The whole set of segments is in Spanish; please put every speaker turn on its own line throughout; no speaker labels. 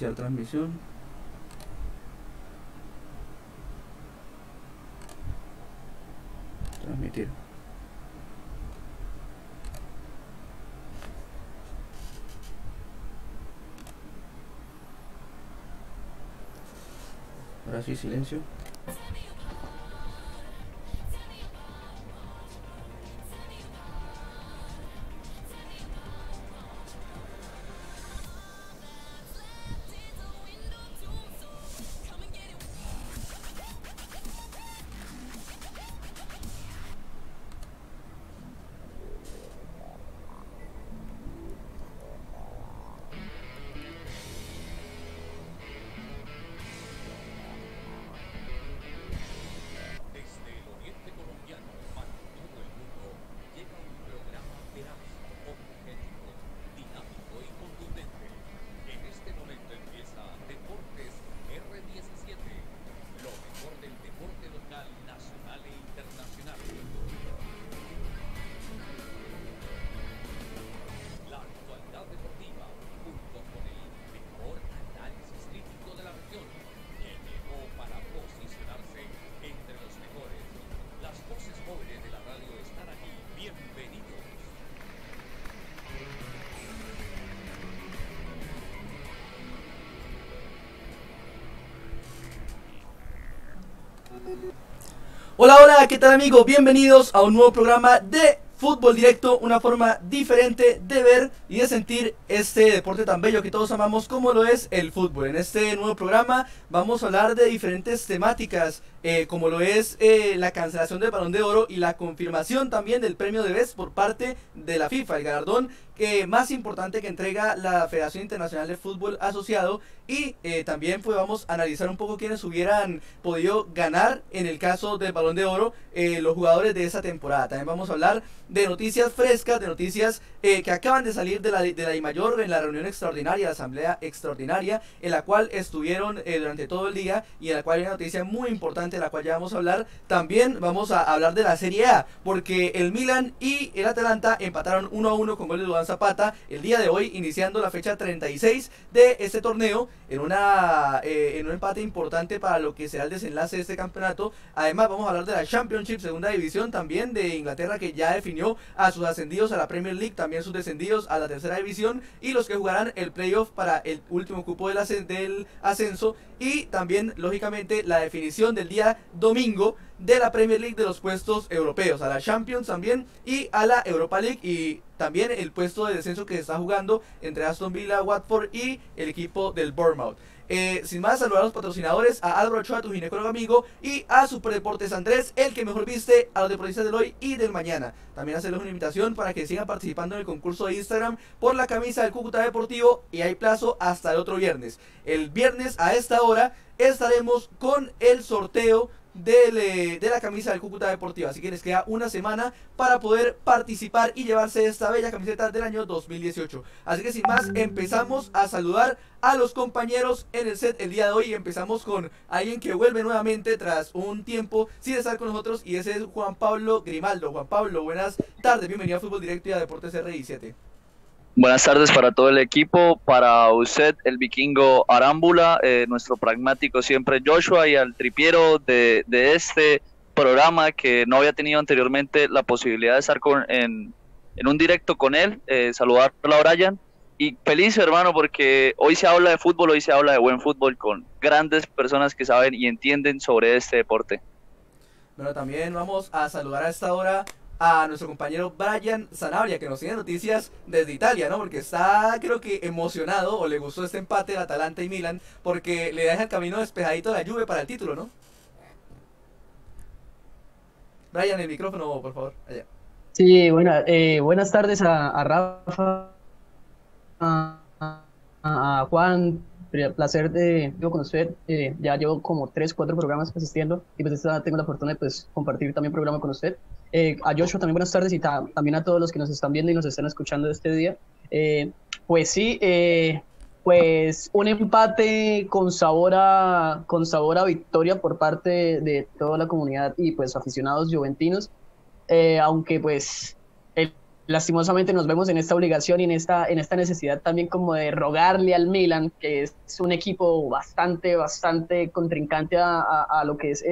Iniciar transmisión. Transmitir. Ahora sí, silencio. Hola, hola, ¿qué tal amigos? Bienvenidos a un nuevo programa de Fútbol Directo, una forma diferente de ver y de sentir este deporte tan bello que todos amamos como lo es el fútbol. En este nuevo programa vamos a hablar de diferentes temáticas, como lo es la cancelación del Balón de Oro y la confirmación también del premio de Best por parte de la FIFA, el galardón más importante que entrega la Federación Internacional de Fútbol Asociado. Y también pues vamos a analizar un poco quiénes hubieran podido ganar en el caso del Balón de Oro, los jugadores de esa temporada. También vamos a hablar de noticias frescas, de noticias que acaban de salir de la DIMAYOR en la reunión extraordinaria, la asamblea extraordinaria, en la cual estuvieron durante todo el día y en la cual hay una noticia muy importante de la cual ya vamos a hablar. También vamos a hablar de la Serie A, porque el Milan y el Atalanta empataron 1-1 con gol de Duván Zapata el día de hoy, iniciando la fecha 36 de este torneo, en un empate importante para lo que será el desenlace de este campeonato. Además vamos a hablar de la Championship, segunda división también de Inglaterra, que ya definió a sus ascendidos a la Premier League, también sus descendidos a la tercera división y los que jugarán el playoff para el último cupo del ascenso. Y también lógicamente la definición del día domingo de la Premier League, de los puestos europeos, a la Champions también y a la Europa League, y también el puesto de descenso que se está jugando entre Aston Villa, Watford y el equipo del Bournemouth. Sin más, saludar a los patrocinadores, a Álvaro Ochoa, tu ginecólogo amigo, y a Superdeportes Andrés, el que mejor viste a los deportistas del hoy y del mañana. También hacerles una invitación para que sigan participando en el concurso de Instagram por la camisa del Cúcuta Deportivo, y hay plazo hasta el otro viernes. El viernes a esta hora estaremos con el sorteo de la camisa del Cúcuta Deportiva, así que les queda una semana para poder participar y llevarse esta bella camiseta del año 2018. Así que sin más, empezamos a saludar a los compañeros en el set el día de hoy, y empezamos con alguien que vuelve nuevamente tras un tiempo sin estar con nosotros, y ese es Juan Pablo Grimaldo. Juan Pablo, buenas tardes, bienvenido a Fútbol Directo y a Deportes RI7.
Buenas tardes para todo el equipo, para usted, el vikingo Arámbula, nuestro pragmático siempre Joshua, y al tripiero de este programa que no había tenido anteriormente la posibilidad de estar en un directo con él. Saludarlo a Brian, y feliz, hermano, porque hoy se habla de fútbol, hoy se habla de buen fútbol con grandes personas que saben y entienden sobre este deporte.
Bueno, también vamos a saludar a esta hora a nuestro compañero Brian Sanabria, que nos tiene noticias desde Italia, ¿no? Porque está, creo que, emocionado, o le gustó este empate de Atalanta y Milan, porque le deja el camino despejadito a la Juve para el título, ¿no? Brian, el micrófono, por favor, allá.
Sí, buenas tardes a Rafa, a Juan. Placer de conocer. Ya llevo como 3-4 programas asistiendo, y pues tengo la fortuna de pues compartir también programa con usted. A Joshua también buenas tardes, y también a todos los que nos están viendo y nos están escuchando este día. Pues sí, pues un empate con sabor a victoria por parte de toda la comunidad y pues aficionados juventinos, aunque pues el lastimosamente nos vemos en esta obligación y en esta necesidad también como de rogarle al Milan, que es un equipo bastante contrincante a lo que es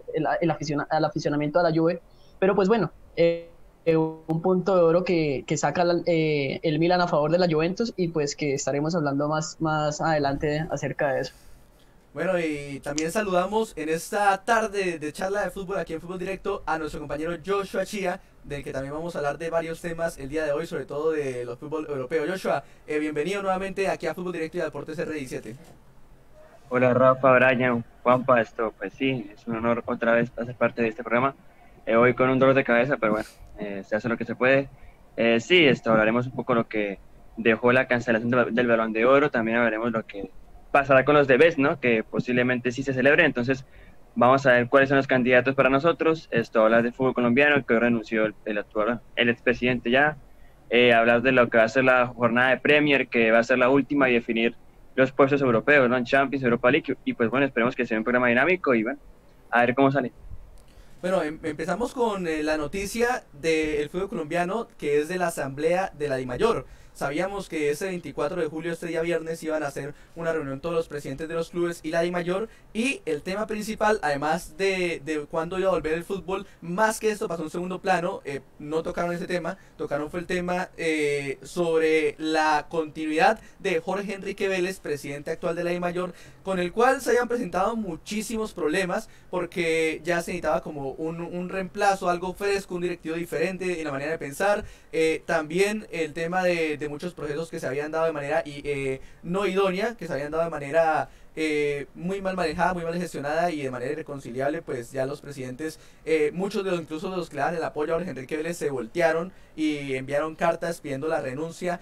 al aficionamiento a la Juve, pero pues bueno, un punto de oro que saca el Milan a favor de la Juventus y pues que estaremos hablando más adelante acerca de eso.
Bueno, y también saludamos en esta tarde de charla de fútbol aquí en Fútbol Directo a nuestro compañero Joshua Chía, del que también vamos a hablar de varios temas el día de hoy, sobre todo de los fútbol europeos. Joshua, bienvenido nuevamente aquí a Fútbol Directo y a Deportes R17.
Hola Rafa, Brian, Juanpa, esto pues sí, es un honor otra vez hacer parte de este programa. Hoy con un dolor de cabeza, pero bueno, se hace lo que se puede. Sí, hablaremos un poco lo que dejó la cancelación del Balón de Oro, también hablaremos lo que pasará con los debes, ¿no? Que posiblemente sí se celebre, entonces vamos a ver cuáles son los candidatos para nosotros. Hablar de fútbol colombiano, que hoy renunció el expresidente ya, hablar de lo que va a ser la jornada de Premier, que va a ser la última, y definir los puestos europeos, ¿no? En Champions, Europa League, y pues bueno, esperemos que sea un programa dinámico y bueno, a ver cómo sale.
Bueno, empezamos con la noticia del fútbol colombiano, que es de la asamblea de la DIMAYOR. Sabíamos que ese 24 de julio, este día viernes, iban a hacer una reunión todos los presidentes de los clubes y la DIMAYOR, y el tema principal, además de cuándo iba a volver el fútbol, más que esto pasó en segundo plano, no tocaron ese tema, tocaron fue el tema sobre la continuidad de Jorge Enrique Vélez, presidente actual de la DIMAYOR, con el cual se habían presentado muchísimos problemas, porque ya se necesitaba como un reemplazo, algo fresco, un directivo diferente en la manera de pensar, también el tema de muchos procesos que se habían dado de manera no idónea, que se habían dado de manera muy mal manejada, muy mal gestionada y de manera irreconciliable. Pues ya los presidentes, muchos de los, incluso los que le dan el apoyo a Jorge Enrique Vélez, se voltearon y enviaron cartas pidiendo la renuncia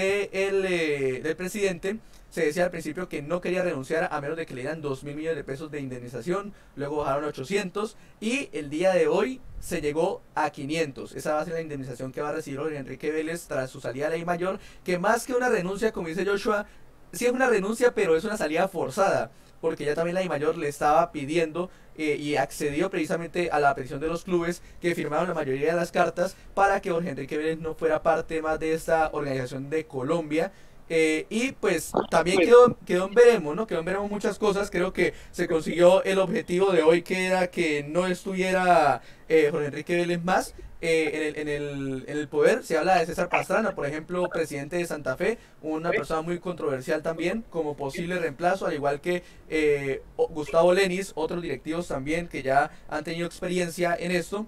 del presidente. Se decía al principio que no quería renunciar a menos de que le dieran 2.000 millones de pesos de indemnización, luego bajaron a 800 y el día de hoy se llegó a 500. Esa va a ser la indemnización que va a recibir Jorge Enrique Vélez tras su salida a la DIMAYOR, que más que una renuncia, como dice Joshua, sí es una renuncia, pero es una salida forzada, porque ya también la DIMAYOR le estaba pidiendo y accedió precisamente a la petición de los clubes que firmaron la mayoría de las cartas para que Jorge Enrique Vélez no fuera parte más de esta organización de Colombia. Y pues también quedó en veremos, ¿no? Quedó en veremos muchas cosas. Creo que se consiguió el objetivo de hoy, que era que no estuviera Jorge Enrique Vélez más en el poder. Se habla de César Pastrana, por ejemplo, presidente de Santa Fe, una persona muy controversial también, como posible reemplazo, al igual que Gustavo Lenis, otros directivos también que ya han tenido experiencia en esto.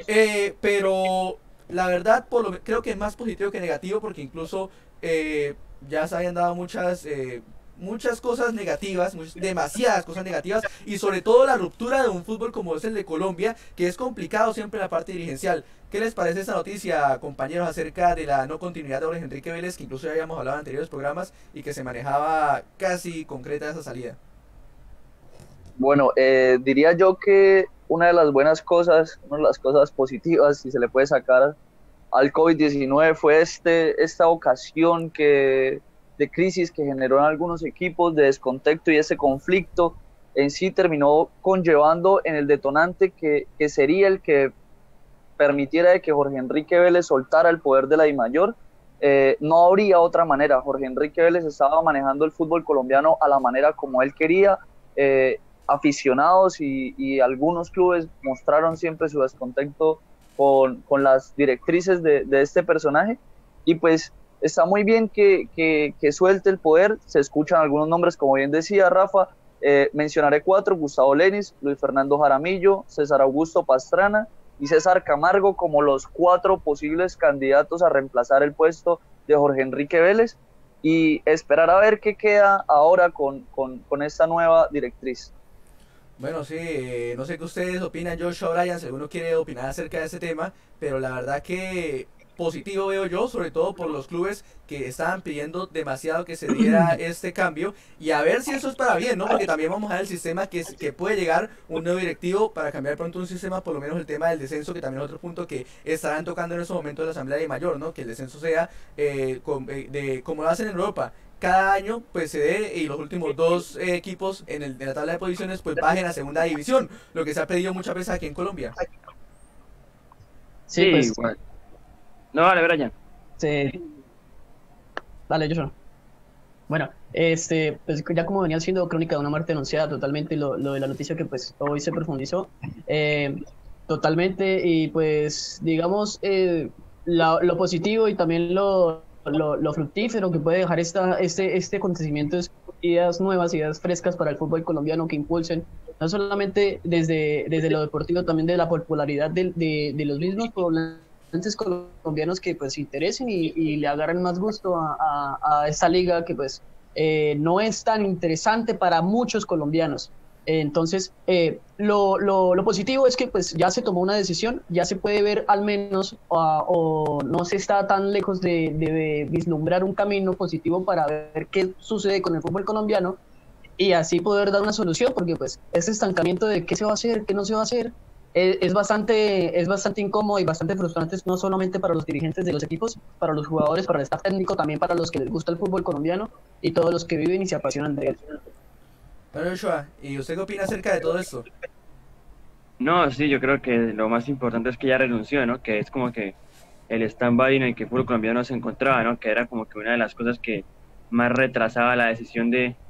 Pero la verdad, creo que es más positivo que negativo, porque incluso ya se habían dado muchas cosas negativas, demasiadas cosas negativas, y sobre todo la ruptura de un fútbol como es el de Colombia, que es complicado siempre la parte dirigencial. ¿Qué les parece esta noticia, compañeros, acerca de la no continuidad de Jorge Enrique Vélez, que incluso ya habíamos hablado en anteriores programas y que se manejaba casi concreta esa salida?
Bueno, diría yo que una de las buenas cosas, una de las cosas positivas, si se le puede sacar al COVID-19, fue esta ocasión de crisis que generó en algunos equipos, de descontexto, y ese conflicto en sí terminó conllevando en el detonante que sería el que permitiera de que Jorge Enrique Vélez soltara el poder de la DIMAYOR. No habría otra manera. Jorge Enrique Vélez estaba manejando el fútbol colombiano a la manera como él quería. Aficionados y algunos clubes mostraron siempre su descontento con las directrices de este personaje, y pues está muy bien que suelte el poder. Se escuchan algunos nombres, como bien decía Rafa, mencionaré 4: Gustavo Lenis, Luis Fernando Jaramillo, César Augusto Pastrana y César Camargo, como los 4 posibles candidatos a reemplazar el puesto de Jorge Enrique Vélez, y esperar a ver qué queda ahora con esta nueva directriz.
Bueno, sí, no sé qué ustedes opinan, Joshua, Brian, si alguno quiere opinar acerca de ese tema, pero la verdad que positivo veo yo, sobre todo por los clubes que estaban pidiendo demasiado que se diera este cambio, y a ver si eso es para bien, ¿no? Porque también vamos a ver el sistema que puede llegar un nuevo directivo para cambiar pronto un sistema, por lo menos el tema del descenso, que también es otro punto que estarán tocando en estos momentos de la Asamblea de Mayor, ¿no? Que el descenso sea como lo hacen en Europa. Cada año pues se dé y los últimos 2 equipos en la tabla de posiciones pues bajen a segunda división, lo que se ha pedido muchas veces aquí en Colombia.
Sí, pues, igual. No, vale, Brian.
Sí. Dale, Joshua. Bueno, pues ya como venía siendo crónica de una muerte anunciada totalmente, lo de la noticia que pues hoy se profundizó, totalmente, y pues digamos lo positivo y también lo fructífero que puede dejar este acontecimiento es ideas nuevas, ideas frescas para el fútbol colombiano que impulsen, no solamente desde lo deportivo, también de la popularidad de los mismos poblantes colombianos que pues se interesen y le agarren más gusto a esta liga que pues no es tan interesante para muchos colombianos. Entonces, lo positivo es que pues ya se tomó una decisión, ya se puede ver al menos o no se está tan lejos de vislumbrar un camino positivo para ver qué sucede con el fútbol colombiano y así poder dar una solución, porque pues ese estancamiento de qué se va a hacer, qué no se va a hacer, es bastante incómodo y bastante frustrante, no solamente para los dirigentes de los equipos, para los jugadores, para el staff técnico, también para los que les gusta el fútbol colombiano y todos los que viven y se apasionan de él.
Bueno, Joshua, ¿y usted qué opina acerca de todo esto?
No, sí, yo creo que lo más importante es que ya renunció, ¿no? Que es como que el stand-by en el que el fútbol colombiano se encontraba, ¿no? Que era como que una de las cosas que más retrasaba la decisión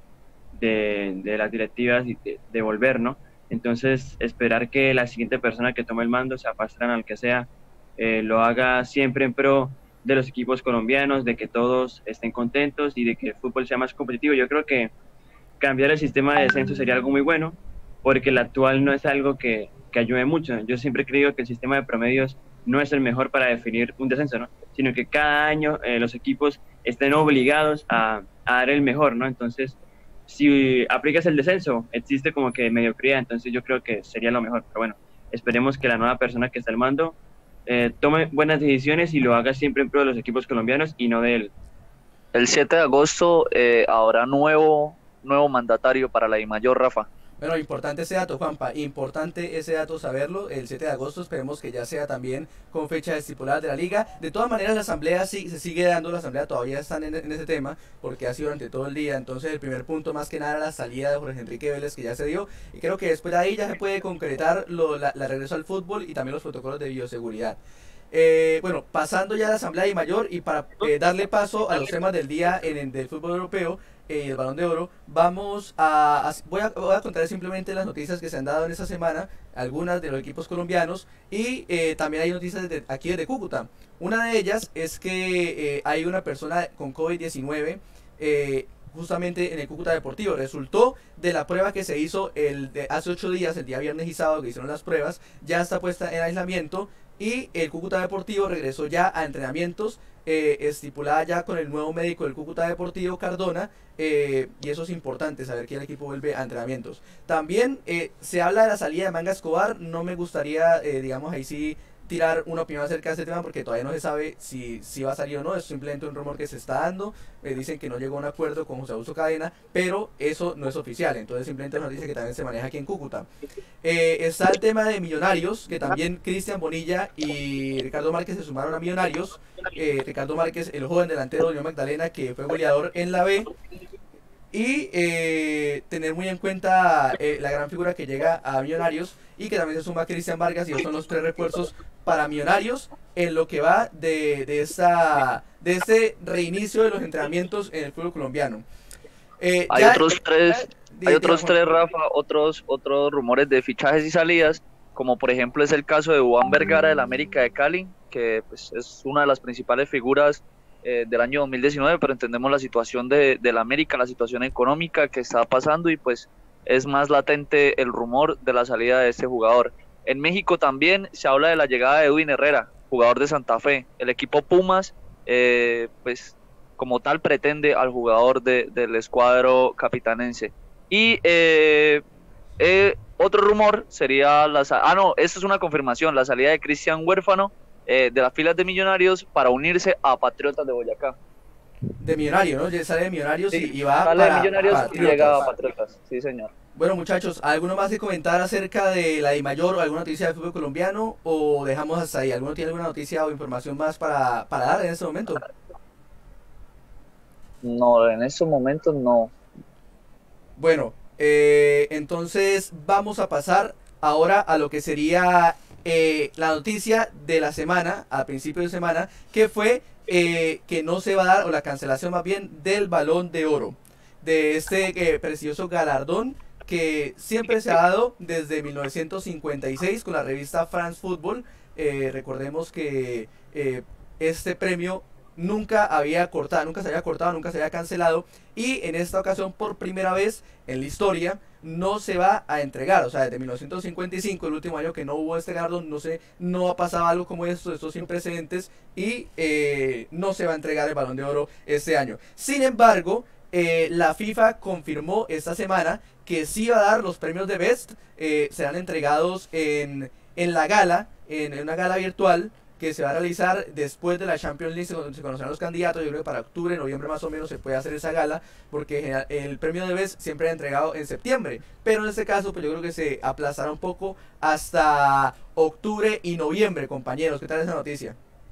de las directivas y de volver, ¿no? Entonces, esperar que la siguiente persona que tome el mando, sea Pastrana, al que sea, lo haga siempre en pro de los equipos colombianos, de que todos estén contentos y de que el fútbol sea más competitivo. Yo creo que cambiar el sistema de descenso sería algo muy bueno, porque el actual no es algo que ayude mucho. Yo siempre he creído que el sistema de promedios no es el mejor para definir un descenso, ¿no? Sino que cada año los equipos estén obligados a dar el mejor, ¿no? Entonces, si aplicas el descenso, existe como que mediocridad, entonces yo creo que sería lo mejor. Pero bueno, esperemos que la nueva persona que está al mando tome buenas decisiones y lo haga siempre en pro de los equipos colombianos y no de él.
El 7 de agosto habrá nuevo mandatario para la DIMAYOR, Rafa.
Bueno, importante ese dato, Juanpa, importante ese dato saberlo, el 7 de agosto esperemos que ya sea también con fecha estipulada de la liga. De todas maneras la asamblea sí, se sigue dando, la asamblea todavía están en ese tema, porque ha sido durante todo el día. Entonces el primer punto más que nada la salida de Jorge Enrique Vélez, que ya se dio, y creo que después de ahí ya se puede concretar la regreso al fútbol y también los protocolos de bioseguridad. Bueno, pasando ya a la Asamblea de Mayor y para darle paso a los temas del día del fútbol europeo, el Balón de Oro, voy a contar simplemente las noticias que se han dado en esta semana, algunas de los equipos colombianos, y también hay noticias aquí desde Cúcuta. Una de ellas es que hay una persona con COVID-19 justamente en el Cúcuta Deportivo. Resultó de la prueba que se hizo hace 8 días, el día viernes y sábado que hicieron las pruebas, ya está puesta en aislamiento. Y el Cúcuta Deportivo regresó ya a entrenamientos, estipulada ya con el nuevo médico del Cúcuta Deportivo, Cardona, y eso es importante, saber que el equipo vuelve a entrenamientos. También se habla de la salida de Manga Escobar, no me gustaría, digamos, ahí sí tirar una opinión acerca de este tema porque todavía no se sabe si va a salir o no, es simplemente un rumor que se está dando, dicen que no llegó a un acuerdo con José Augusto Cadena, pero eso no es oficial, entonces simplemente nos dice que también se maneja aquí en Cúcuta. Está el tema de Millonarios, que también Cristian Bonilla y Ricardo Márquez se sumaron a Millonarios. Ricardo Márquez, el joven delantero de Unión Magdalena, que fue goleador en la B. Y tener muy en cuenta la gran figura que llega a Millonarios y que también se suma a Cristian Vargas, y esos son los 3 refuerzos para Millonarios en lo que va de este reinicio de los entrenamientos en el fútbol colombiano.
Hay otros tres, Rafa, otros rumores de fichajes y salidas, como por ejemplo es el caso de Juan Vergara del América de Cali, que pues, es una de las principales figuras del año 2019, pero entendemos la situación de la América, la situación económica que está pasando, y pues es más latente el rumor de la salida de este jugador. En México también se habla de la llegada de Edwin Herrera, jugador de Santa Fe. El equipo Pumas, pues como tal pretende al jugador del escuadro capitanense. Y otro rumor sería esto es una confirmación, la salida de Cristian Huérfano de las filas de Millonarios para unirse a Patriotas de Boyacá.
De Millonarios, ¿no? Ya sale de Millonarios
sí,
y va
sale
para
de Millonarios
Patriotas.
Y llega a Patriotas, sí señor.
Bueno muchachos, ¿alguno más que comentar acerca de la DIMAYOR o alguna noticia del fútbol colombiano o dejamos hasta ahí? ¿Alguno tiene alguna noticia o información más para dar en este momento?
No, en estos momentos no.
Bueno, entonces vamos a pasar ahora a lo que sería la noticia de la semana, a principio de semana, que fue que no se va a dar, o la cancelación más bien, del Balón de Oro, de este prestigioso galardón que siempre se ha dado desde 1956 con la revista France Football. Recordemos que este premio nunca se había cortado, nunca se había cancelado, y en esta ocasión, por primera vez en la historia, no se va a entregar. O sea, desde 1955, el último año que no hubo este galardón, no ha pasado algo como esto sin precedentes, y no se va a entregar el Balón de Oro este año. Sin embargo, la FIFA confirmó esta semana que sí va a dar los premios de Best. Serán entregados en la gala, en una gala virtual que se va a realizar después de la Champions League, donde se conocerán los candidatos. Yo creo que para octubre, noviembre más o menos se puede hacer esa gala, porque el premio de Best siempre es entregado en septiembre, pero en este caso pues yo creo que se aplazará un poco hasta octubre y noviembre. Compañeros, ¿qué tal esa noticia?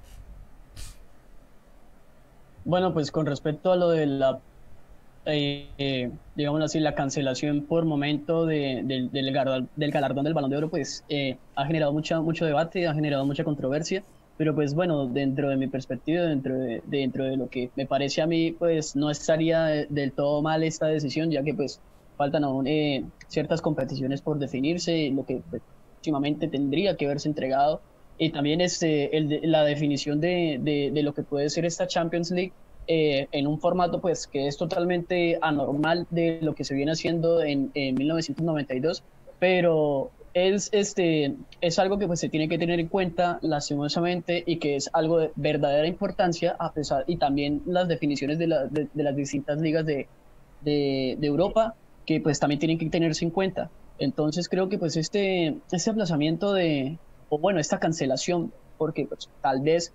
Bueno, pues con respecto a lo de la, digamos así, la cancelación por momento del galardón del Balón de Oro, pues ha generado mucho debate, ha generado mucha controversia, pero pues bueno, dentro de mi perspectiva, dentro de lo que me parece a mí, pues no estaría del todo mal esta decisión, ya que pues faltan aún ciertas competiciones por definirse, lo que pues, próximamente tendría que verse entregado, y también la definición de lo que puede ser esta Champions League, en un formato pues que es totalmente anormal de lo que se viene haciendo en 1992, pero es algo que pues se tiene que tener en cuenta lastimosamente, y que es algo de verdadera importancia, a pesar, y también las definiciones de las distintas ligas de Europa, que pues también tienen que tenerse en cuenta. Entonces creo que pues este aplazamiento o bueno, esta cancelación, porque pues tal vez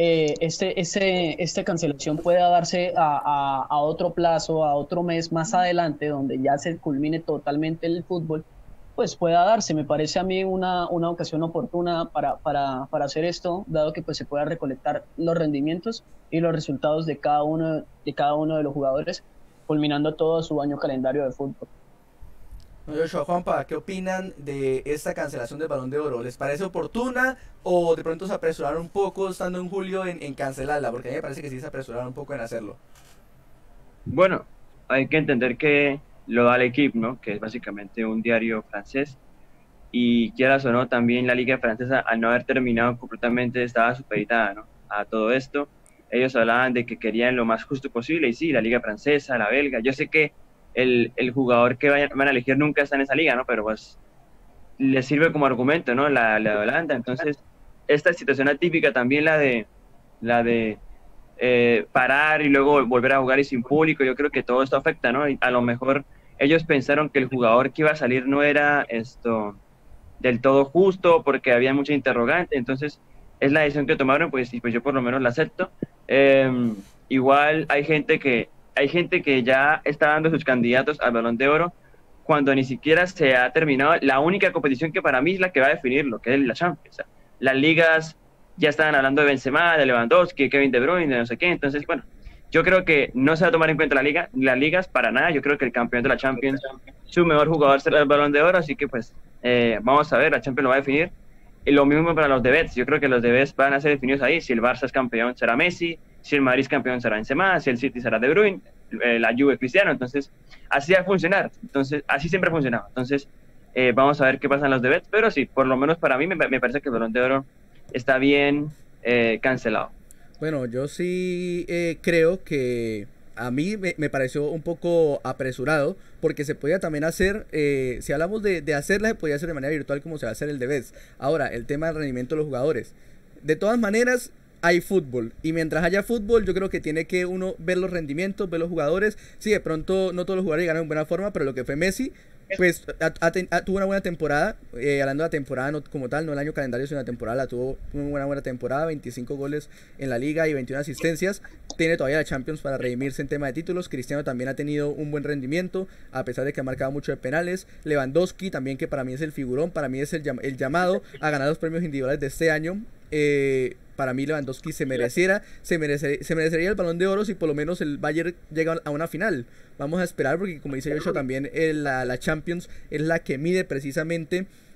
esta cancelación pueda darse a otro plazo, a otro mes más adelante, donde ya se culmine totalmente el fútbol, pues pueda darse. Me parece a mí una ocasión oportuna para hacer esto, dado que pues se pueda recolectar los rendimientos y los resultados de cada uno de los jugadores, culminando todo su año calendario de fútbol.
Joshua, Juanpa, ¿qué opinan de esta cancelación del Balón de Oro? ¿Les parece oportuna o de pronto se apresuraron un poco estando en julio en cancelarla? Porque a mí me parece que sí se apresuraron un poco en hacerlo.
Bueno, hay que entender que lo da L'Équipe, ¿no? Que es básicamente un diario francés, y quieras o no, también la liga francesa, al no haber terminado completamente, estaba supeditada, ¿no?, a todo esto. Ellos hablaban de que querían lo más justo posible, y sí, la liga francesa, la belga, yo sé que el jugador que van a elegir nunca está en esa liga, ¿no?, pero pues les sirve como argumento, ¿no?, la de Holanda. Entonces, esta situación atípica también, la de parar y luego volver a jugar y sin público, yo creo que todo esto afecta, ¿no? Y a lo mejor ellos pensaron que el jugador que iba a salir no era del todo justo, porque había mucha interrogante. Entonces es la decisión que tomaron, pues, y pues yo por lo menos la acepto. Igual hay gente que ya está dando sus candidatos al Balón de Oro cuando ni siquiera se ha terminado la única competición que para mí es la que va a definir lo que es la Champions. O sea, las ligas ya estaban hablando de Benzema, de Lewandowski, Kevin De Bruyne, de no sé qué. Entonces, bueno, yo creo que no se va a tomar en cuenta las ligas para nada. Yo creo que el campeón de la Champions, su mejor jugador será el Balón de Oro, así que pues vamos a ver, la Champions lo va a definir. Y lo mismo para los debates. Yo creo que los debates van a ser definidos ahí. Si el Barça es campeón, será Messi. Si el Madrid es campeón, será Benzema. Si el City será De Bruyne. La Juve, Cristiano. Entonces, así va a funcionar. Entonces, así siempre ha funcionado. Entonces, vamos a ver qué pasa en los debates. Pero sí, por lo menos para mí me parece que el Balón de Oro está bien cancelado.
Bueno, yo sí creo que a mí me pareció un poco apresurado, porque se podía también hacer, si hablamos de hacerla, se podía hacer de manera virtual como se va a hacer el de Best. Ahora, el tema del rendimiento de los jugadores. De todas maneras, hay fútbol, y mientras haya fútbol, yo creo que tiene que uno ver los rendimientos, ver los jugadores. Sí, de pronto no todos los jugadores llegaron en buena forma, pero lo que fue Messi, pues tuvo una buena temporada. Hablando de la temporada no, como tal, no el año calendario, sino la temporada, tuvo una buena temporada, 25 goles en la liga y 21 asistencias. Tiene todavía la Champions para redimirse en tema de títulos. Cristiano también ha tenido un buen rendimiento, a pesar de que ha marcado mucho de penales. Lewandowski también, que para mí es el figurón, para mí es el llamado a ganar los premios individuales de este año. Para mí Lewandowski se merecería el Balón de Oro si por lo menos el Bayern llega a una final. Vamos a esperar, porque como dice Joshua, también la Champions es la que mide precisamente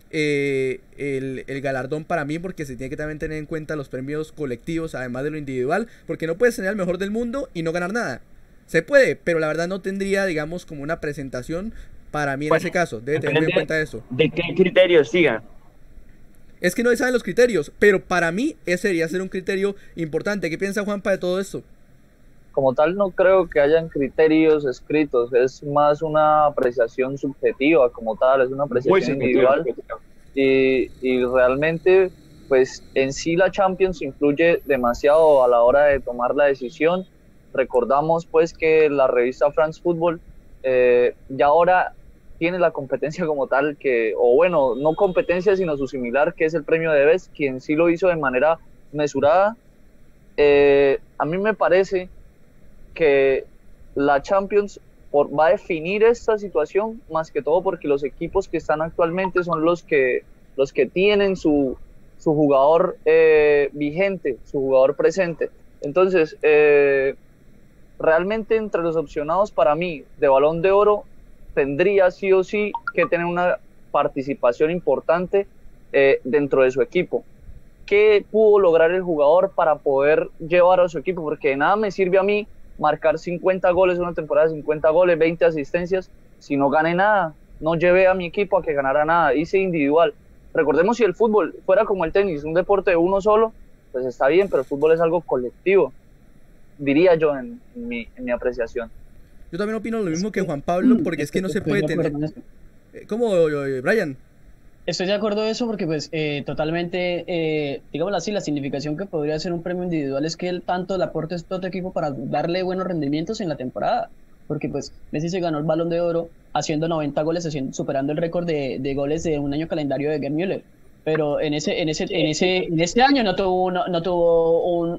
el galardón para mí, porque se tiene que también tener en cuenta los premios colectivos, además de lo individual, porque no puedes tener al mejor del mundo y no ganar nada. Se puede, pero la verdad no tendría, digamos, como una presentación para mí en ese caso. Debe tener muy en cuenta eso.
¿De qué criterios sigan?
Es que no se saben los criterios, pero para mí ese debería ser un criterio importante. ¿Qué piensa Juanpa de todo esto?
Como tal, no creo que hayan criterios escritos, es más una apreciación subjetiva como tal, es una apreciación individual. Y realmente, pues en sí la Champions influye demasiado a la hora de tomar la decisión. Recordamos pues que la revista France Football ya ahora tiene la competencia como tal, o bueno, no competencia sino su similar, que es el premio de Best, quien sí lo hizo de manera mesurada. A mí me parece que la Champions va a definir esta situación, más que todo porque los equipos que están actualmente son los que tienen su jugador vigente, su jugador presente. Entonces, realmente entre los opcionados para mí de Balón de Oro tendría sí o sí que tener una participación importante dentro de su equipo. ¿Qué pudo lograr el jugador para poder llevar a su equipo? Porque de nada me sirve a mí marcar 50 goles una temporada, 50 goles, 20 asistencias, si no gané nada, no llevé a mi equipo a que ganara nada, hice individual. Recordemos, si el fútbol fuera como el tenis, un deporte de uno solo, pues está bien, pero el fútbol es algo colectivo, diría yo en mi apreciación.
Yo también opino lo mismo que Juan Pablo, porque es que no se puede tener... ¿Cómo, Brian?
Estoy de acuerdo de eso porque pues totalmente, digámoslo así, la significación que podría ser un premio individual es que tanto le aporte a todo tu equipo para darle buenos rendimientos en la temporada, porque pues Messi se ganó el Balón de Oro haciendo 90 goles, superando el récord de goles de un año calendario de Gerd Müller, pero en ese año no tuvo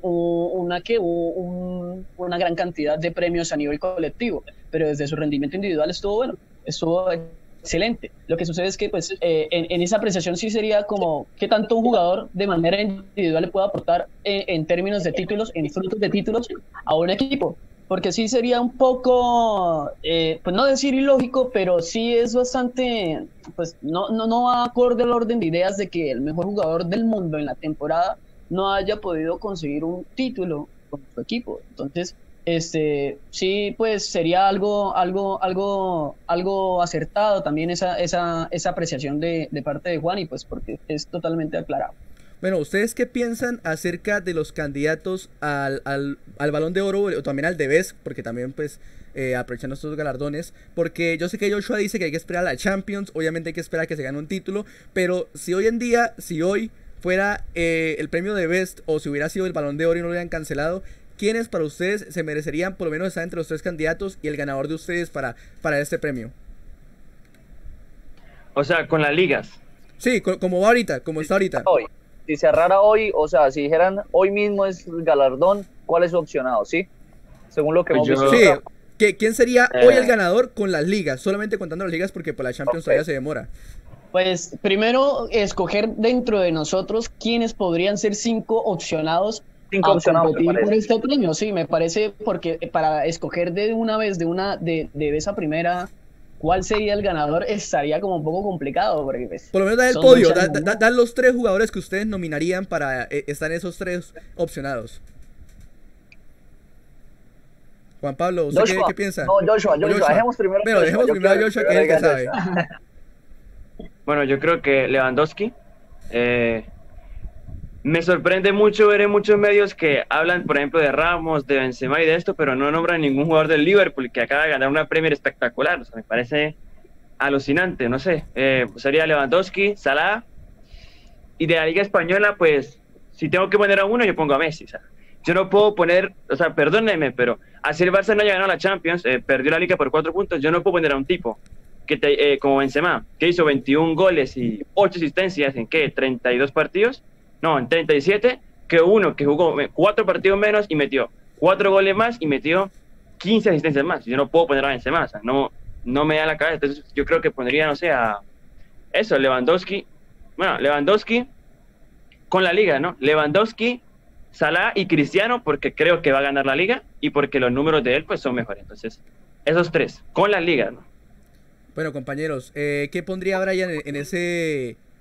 una gran cantidad de premios a nivel colectivo, pero desde su rendimiento individual estuvo excelente. Lo que sucede es que pues en esa apreciación sí sería como qué tanto un jugador de manera individual le puede aportar en términos de títulos, en frutos de títulos a un equipo, porque sí sería un poco, pues no decir ilógico, pero sí es bastante, pues no va acorde al orden de ideas de que el mejor jugador del mundo en la temporada no haya podido conseguir un título con su equipo. Entonces sí, pues sería algo acertado también esa apreciación de parte de Juan, y pues porque es totalmente aclarado.
Bueno, ¿ustedes qué piensan acerca de los candidatos al Balón de Oro o también al de Best? Porque también pues aprovechando estos galardones, porque yo sé que Joshua dice que hay que esperar a la Champions, obviamente hay que esperar a que se gane un título, pero si hoy fuera el premio de Best, o si hubiera sido el Balón de Oro y no lo hubieran cancelado, ¿quiénes para ustedes se merecerían por lo menos estar entre los 3 candidatos y el ganador de ustedes para este premio?
O sea, con las ligas.
Sí, como va ahorita, como está ahorita.
Hoy. Si cerrara hoy, o sea, si dijeran hoy mismo es el galardón, ¿cuál es su opcionado? ¿Sí? Según lo que hemos visto.
Sí, ¿quién sería hoy el ganador con las ligas? Solamente contando las ligas porque por la Champions todavía se demora.
Pues primero escoger dentro de nosotros quiénes podrían ser 5 opcionados a competir por este premio. Sí, me parece, porque para escoger de una vez de esa primera cuál sería el ganador estaría como un poco complicado, porque pues,
por lo menos da el podio, da los 3 jugadores que ustedes nominarían para estar en esos 3 opcionados. Juan Pablo, ¿usted qué piensa?
No, Joshua, dejemos primero
a Joshua, que es el que sabe.
Bueno, yo creo que Lewandowski. Me sorprende mucho ver en muchos medios que hablan, por ejemplo, de Ramos, de Benzema y de esto, pero no nombran ningún jugador del Liverpool que acaba de ganar una Premier espectacular. O sea, me parece alucinante, no sé. Sería Lewandowski, Salah, y de la Liga Española, pues, si tengo que poner a uno, yo pongo a Messi. O sea, yo no puedo poner, o sea, perdónenme, pero así el Barça no haya ganado la Champions, perdió la Liga por 4 puntos, yo no puedo poner a un tipo como Benzema, que hizo 21 goles y 8 asistencias en, ¿qué?, 32 partidos. No, en 37, que uno que jugó 4 partidos menos y metió 4 goles más y metió 15 asistencias más. Yo no puedo poner a Benzema, o sea, no me da la cabeza. Entonces yo creo que pondría, no sé, a eso, Lewandowski. Bueno, Lewandowski con la Liga, ¿no? Lewandowski, Salah y Cristiano, porque creo que va a ganar la Liga y porque los números de él pues son mejores. Entonces, esos 3, con la Liga, ¿no?
Bueno, compañeros, ¿qué pondría Brian en ese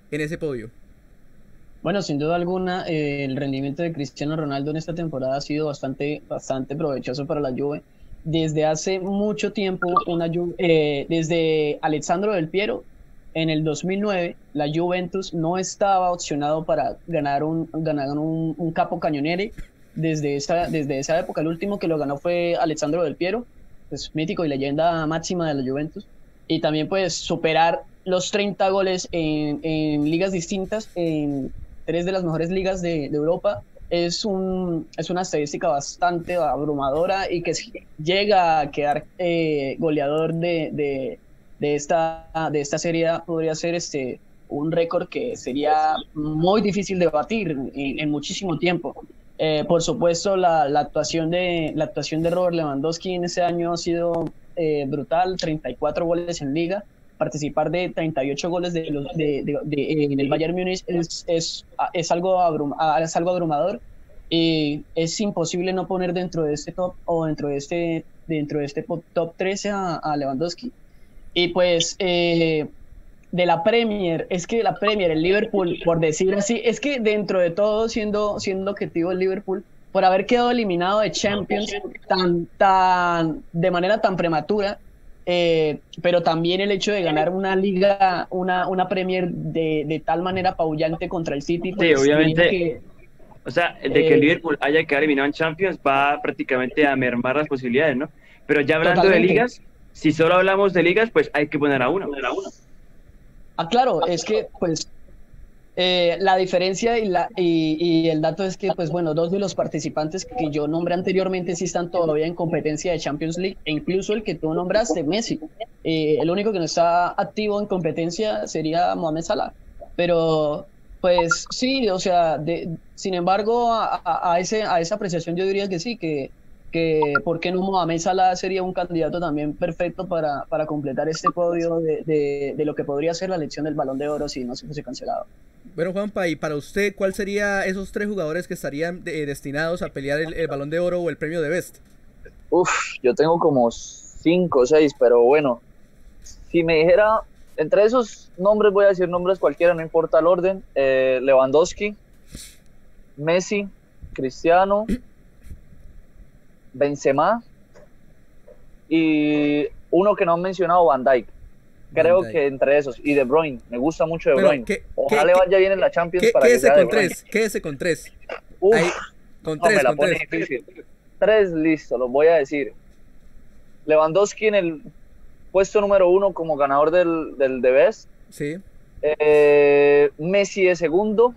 en ese podio?
Bueno, sin duda alguna, el rendimiento de Cristiano Ronaldo en esta temporada ha sido bastante provechoso para la Juve. Desde hace mucho tiempo, desde Alessandro Del Piero, en el 2009, la Juventus no estaba opcionado para ganar un Capo Cañoniere. Desde esa época, el último que lo ganó fue Alessandro Del Piero, pues mítico y leyenda máxima de la Juventus. Y también pues superar los 30 goles en ligas distintas, en 3 de las mejores ligas de Europa, es una estadística bastante abrumadora y que llega a quedar goleador de esta serie podría ser un récord que sería muy difícil de batir en muchísimo tiempo. Por supuesto, la actuación de Robert Lewandowski en ese año ha sido brutal, 34 goles en liga. Participar de 38 goles en el Bayern Múnich es algo abrumador, y es imposible no poner dentro de este top o dentro de este top 13 a Lewandowski. Y pues de la Premier, el Liverpool, por decir así, es que dentro de todo, siendo objetivo el Liverpool, por haber quedado eliminado de Champions de manera tan prematura, pero también el hecho de ganar una liga, una Premier de tal manera apabullante contra el City.
Pues, sí, obviamente. O sea, de que el Liverpool haya quedado eliminado en Champions va prácticamente a mermar las posibilidades, ¿no? Pero ya hablando de ligas, si solo hablamos de ligas, pues hay que poner a uno.
Ah, claro, es que pues la diferencia y el dato es que, pues bueno, 2 de los participantes que yo nombré anteriormente sí están todavía en competencia de Champions League, e incluso el que tú nombraste, Messi. El único que no está activo en competencia sería Mohamed Salah. Pero, pues sí, o sea, sin embargo, a esa apreciación yo diría que sí, que ¿por qué no Mohamed Salah sería un candidato también perfecto para completar este podio de lo que podría ser la elección del Balón de Oro si no se fuese cancelado?
Bueno, Juanpa, y para usted, ¿cuál sería esos 3 jugadores que estarían destinados a pelear el Balón de Oro o el premio de Best?
Yo tengo como 5 o 6, pero bueno, si me dijera, entre esos nombres voy a decir nombres cualquiera, no importa el orden. Lewandowski, Messi, Cristiano, Benzema y uno que no han mencionado, Van Dijk. Creo que entre esos, y De Bruyne, me gusta mucho De Bruyne. Ojalá le vaya bien en la Champions.
Quédese con 3. Con 3,
me la pone difícil. 3, listo, los voy a decir. Lewandowski en el puesto número 1 como ganador del The Best.
Sí.
Messi de segundo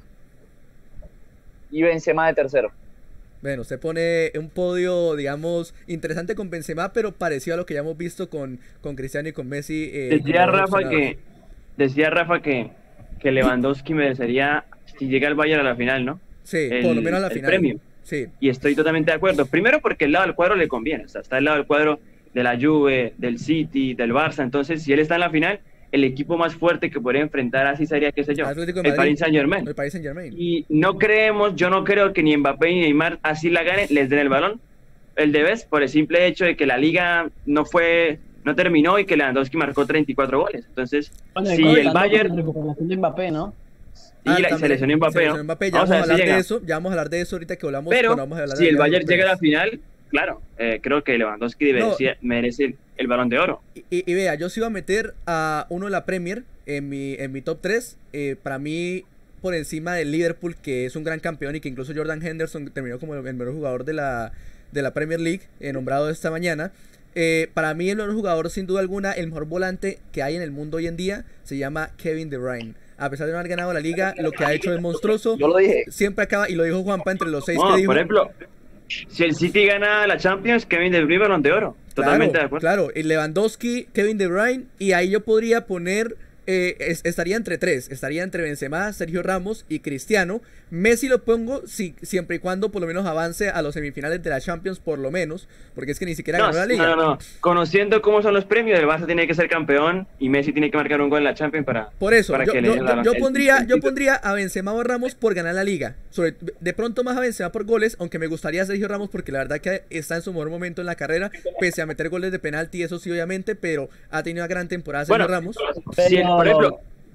y Benzema de tercero.
Bueno, usted pone un podio, digamos, interesante con Benzema, pero parecido a lo que ya hemos visto con Cristiano y con Messi.
Decía Rafa que Lewandowski merecería, si llega al Bayern a la final, ¿no?
Sí, por lo menos a la final.
El premio.
Sí.
Y estoy totalmente de acuerdo. Primero porque el lado del cuadro le conviene. O sea, está al lado del cuadro de la Juve, del City, del Barça. Entonces, si él está en la final, el equipo más fuerte que podría enfrentar así sería, qué sé yo, el Paris Saint-Germain.
El Paris Saint-Germain.
Y yo no creo que ni Mbappé ni Neymar así la ganen, les den el balón, el de Best, por el simple hecho de que la liga no terminó y que Lewandowski marcó 34 goles. Entonces, si el Bayern...
de Mbappé, ¿no?
Y la selección Mbappé, ¿no?
Mbappé, ya vamos a hablar de eso ahorita que hablamos.
Pero
vamos a hablar
si el Bayern llega a la final, claro, creo que Lewandowski merece el Balón de Oro.
Y vea, yo sí iba a meter a uno de la Premier en mi top 3. Para mí, por encima del Liverpool, que es un gran campeón y que incluso Jordan Henderson terminó como el mejor jugador de la Premier League, nombrado esta mañana. Para mí, el mejor jugador, sin duda alguna, el mejor volante que hay en el mundo hoy en día, se llama Kevin De Bruyne. A pesar de no haber ganado la liga, lo que ha hecho es monstruoso.
Yo lo dije.
Siempre acaba, y lo dijo Juanpa, entre los 6
que
dijo.
Por ejemplo, si el City gana la Champions, Kevin De Bruyne, Balón de Oro. Totalmente de acuerdo.
Claro, Lewandowski, Kevin De Bruyne, y ahí yo podría poner, estaría entre 3, estaría entre Benzema, Sergio Ramos y Cristiano. Messi lo pongo siempre y cuando por lo menos avance a los semifinales de la Champions, por lo menos, porque es que ni siquiera ganó la liga.
No. Conociendo cómo son los premios, el Barça tiene que ser campeón y Messi tiene que marcar un gol en la Champions para...
Por eso, yo pondría a Benzema o a Ramos por ganar la liga. De pronto más a Benzema por goles, aunque me gustaría a Sergio Ramos porque la verdad que está en su mejor momento en la carrera, pese a meter goles de penalti, eso sí obviamente, pero ha tenido una gran temporada Sergio Ramos.
Por ejemplo,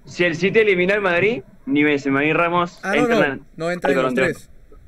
si el City elimina al Madrid, ni Benzema ni Ramos
no entran en los tres.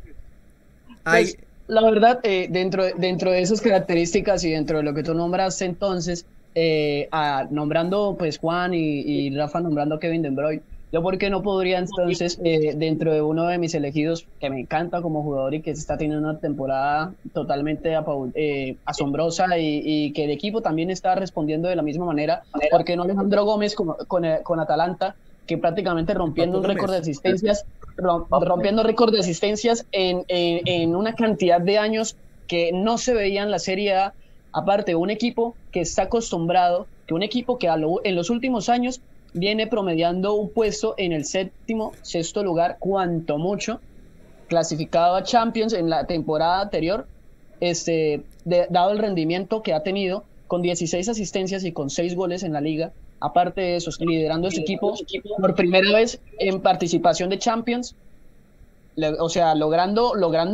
Pues, la verdad, dentro de esas características y dentro de lo que tú nombras entonces, nombrando pues Juan y Rafa nombrando a Kevin De Bruyne, yo por qué no podría entonces, dentro de uno de mis elegidos, que me encanta como jugador y que está teniendo una temporada totalmente asombrosa y que el equipo también está respondiendo de la misma manera, ¿por qué no Alejandro Gómez con Atalanta, que prácticamente rompiendo un récord de asistencias, rompiendo récord de asistencias en una cantidad de años que no se veía en la Serie A? Aparte, un equipo que está acostumbrado, que un equipo que en los últimos años viene promediando un puesto en el séptimo, sexto lugar, cuanto mucho, clasificado a Champions en la temporada anterior, dado el rendimiento que ha tenido, con 16 asistencias y con 6 goles en la liga. Aparte de eso, liderando ese equipo por primera vez en participación de Champions, o sea, logrando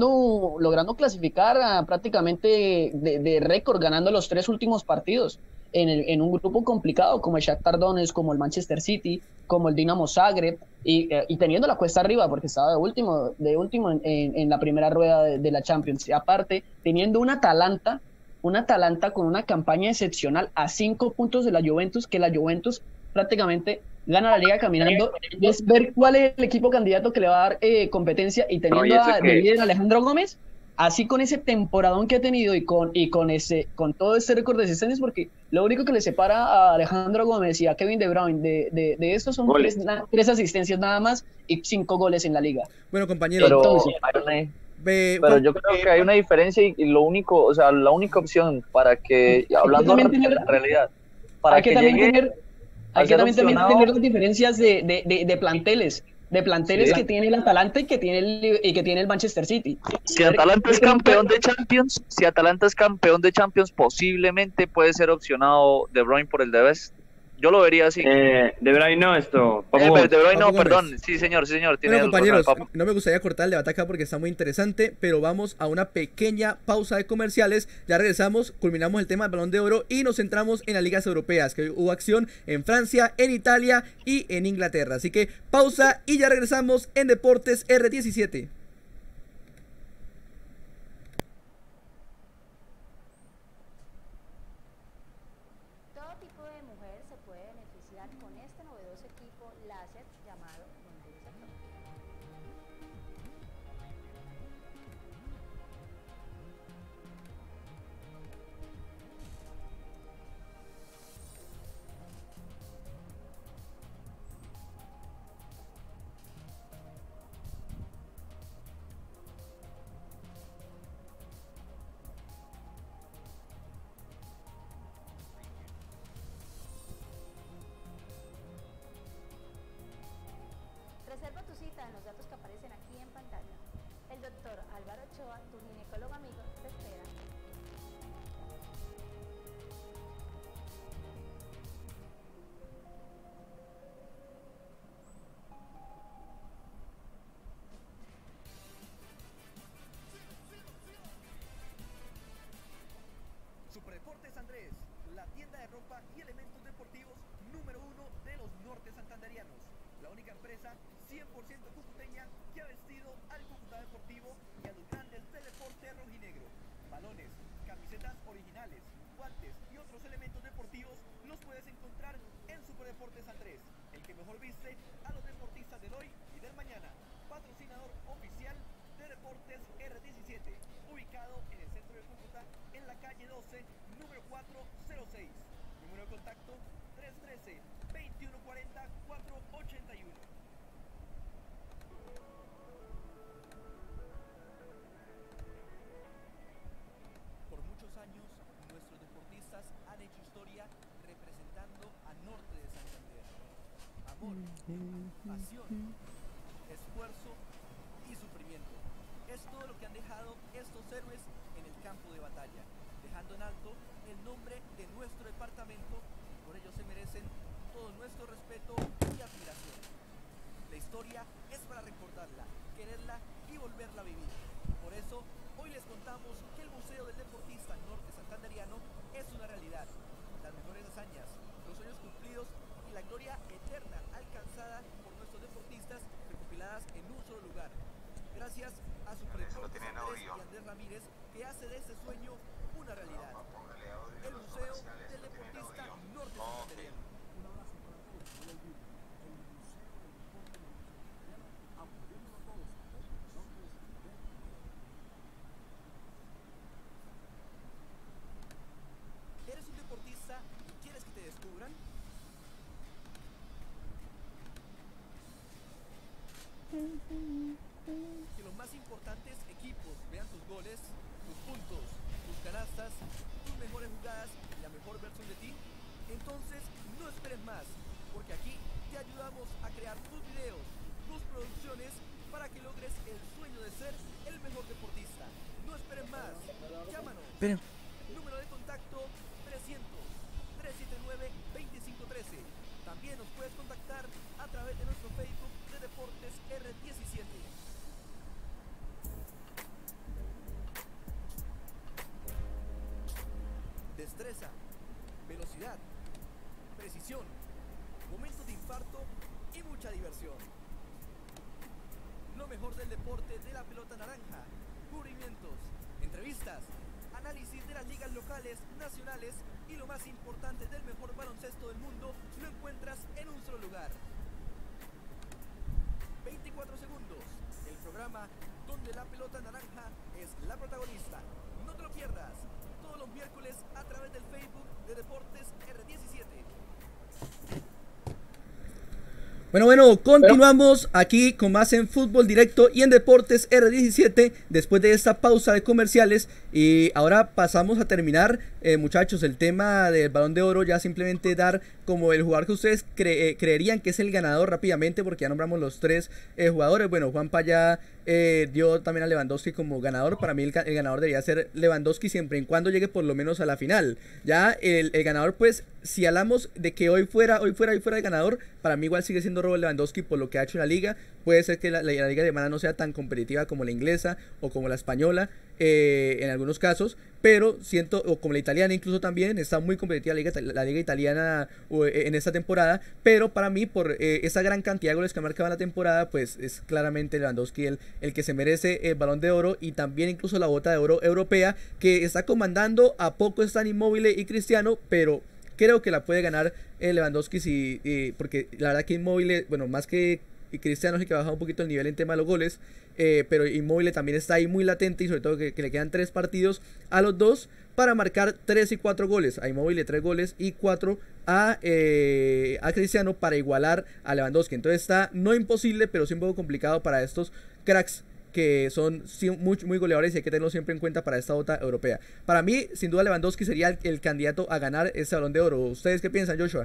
clasificar prácticamente de récord, ganando los 3 últimos partidos en un grupo complicado como el Shakhtar Donetsk, como el Manchester City, como el Dinamo Zagreb, y teniendo la cuesta arriba porque estaba de último en la primera rueda de la Champions. Y aparte, teniendo un Atalanta con una campaña excepcional a 5 puntos de la Juventus, que la Juventus prácticamente gana la liga caminando. Es ver cuál es el equipo candidato que le va a dar competencia, y teniendo de líder a Alejandro Gómez, así con ese temporadón que ha tenido y con todo ese récord de asistencias, porque lo único que le separa a Alejandro Gómez y a Kevin De Bruyne de estos son 3 asistencias nada más y 5 goles en la liga.
Bueno, compañeros,
pero yo creo que hay una diferencia y lo único, o sea, la única opción para que, hablando de la realidad, para que llegue
hay que también tener las diferencias de planteles. Sí, que tiene el Atalanta y que tiene el Manchester City.
Si Atalanta es campeón de Champions, posiblemente puede ser opcionado De Bruyne por el De Best. Yo lo vería así.
De Bruyne no, De
Bruyne no, perdón. Sí, señor.
Tiene compañeros, no me gustaría cortar el debate acá porque está muy interesante, pero vamos a una pequeña pausa de comerciales. Ya regresamos, culminamos el tema del Balón de Oro y nos centramos en las ligas europeas, que hubo acción en Francia, en Italia y en Inglaterra. Así que pausa y ya regresamos en Deportes R17.
Reserva tu cita en los datos que aparecen aquí en pantalla. El doctor Álvaro Ochoa, tu ginecólogo amigo, te espera.
Superdeportes Andrés, la tienda de ropa y elementos deportivos número 1 de los nortes santanderianos. La única empresa 100% cucuteña que ha vestido al Cúcuta Deportivo y a los grandes del deporte rojinegro. Balones, camisetas originales, guantes y otros elementos deportivos los puedes encontrar en Superdeportes Andrés, el que mejor viste a los deportistas del hoy y del mañana. Patrocinador oficial de Deportes R17, ubicado en el centro de Cúcuta, en la calle 12, número 406. Número de contacto 313-2140-481.
Por muchos años, nuestros deportistas han hecho historia representando a Norte de Santander. Amor, pasión, esfuerzo y sufrimiento. Es todo lo que han dejado estos héroes en el campo de batalla, dejando en alto el nombre de nuestro departamento. Por ello se merecen todo nuestro respeto y admiración. La historia es para recordarla, quererla y volverla a vivir. Por eso, hoy les contamos que el Museo del Deportista Norte Santanderiano es una realidad. Las mejores hazañas, los sueños cumplidos y la gloria eterna alcanzada
Ramírez, que hace de ese sueño una realidad. El Museo del Deportista Norte Santanderiano. ¿Eres un deportista y quieres que te descubran? Que los más importantes equipos vean tus goles, tus puntos, tus canastas, tus mejores jugadas y la mejor versión de ti. Entonces no esperes más, porque aquí te ayudamos a crear tus videos, tus producciones, para que logres el sueño de ser el mejor deportista. No esperes más, llámanos.
Pero,
Número de contacto 300-379-2513. También nos puedes contactar a través de nuestro Facebook de Deportes R17. Destreza, velocidad, precisión, momentos de infarto y mucha diversión. Lo mejor del deporte de la pelota naranja, cubrimientos, entrevistas, análisis de las ligas locales, nacionales y lo más importante del mejor baloncesto del mundo lo encuentras en un solo lugar. 24 segundos, el programa donde la pelota naranja es la protagonista. No te lo pierdas, todos los miércoles a través del Facebook de Deportes R17.
Bueno, continuamos aquí con más en Fútbol Directo y en Deportes R17 después de esta pausa de comerciales, y ahora pasamos a terminar, muchachos, el tema del Balón de Oro. Ya simplemente dar como el jugador que ustedes creerían que es el ganador rápidamente, porque ya nombramos los tres jugadores. Bueno, Juanpa ya dio también a Lewandowski como ganador. Para mí el ganador debería ser Lewandowski siempre y cuando llegue por lo menos a la final. Ya el ganador, pues, si hablamos de que hoy fuera el ganador, para mí igual sigue siendo Robert Lewandowski por lo que ha hecho en la liga. Puede ser que la liga alemana no sea tan competitiva como la inglesa o como la española en algunos casos, pero siento, o como la italiana incluso también, está muy competitiva la liga italiana en esta temporada, pero para mí por esa gran cantidad de goles que ha marcado en la temporada, pues es claramente Lewandowski el que se merece el Balón de Oro, y también incluso la bota de oro europea, que está comandando. A poco están Immobile y Cristiano, pero creo que la puede ganar Lewandowski, porque la verdad que Immobile, bueno, más que Cristiano es el que ha bajado un poquito el nivel en tema de los goles, pero Immobile también está ahí muy latente, y sobre todo que le quedan 3 partidos a los dos para marcar 3 y 4 goles. A Immobile 3 goles y 4 a Cristiano para igualar a Lewandowski. Entonces está no imposible, pero sí un poco complicado para estos cracks que son muy goleadores, y hay que tenerlo siempre en cuenta para esta bota europea. Para mí, sin duda, Lewandowski sería el candidato a ganar este Balón de Oro. ¿Ustedes qué piensan, Joshua?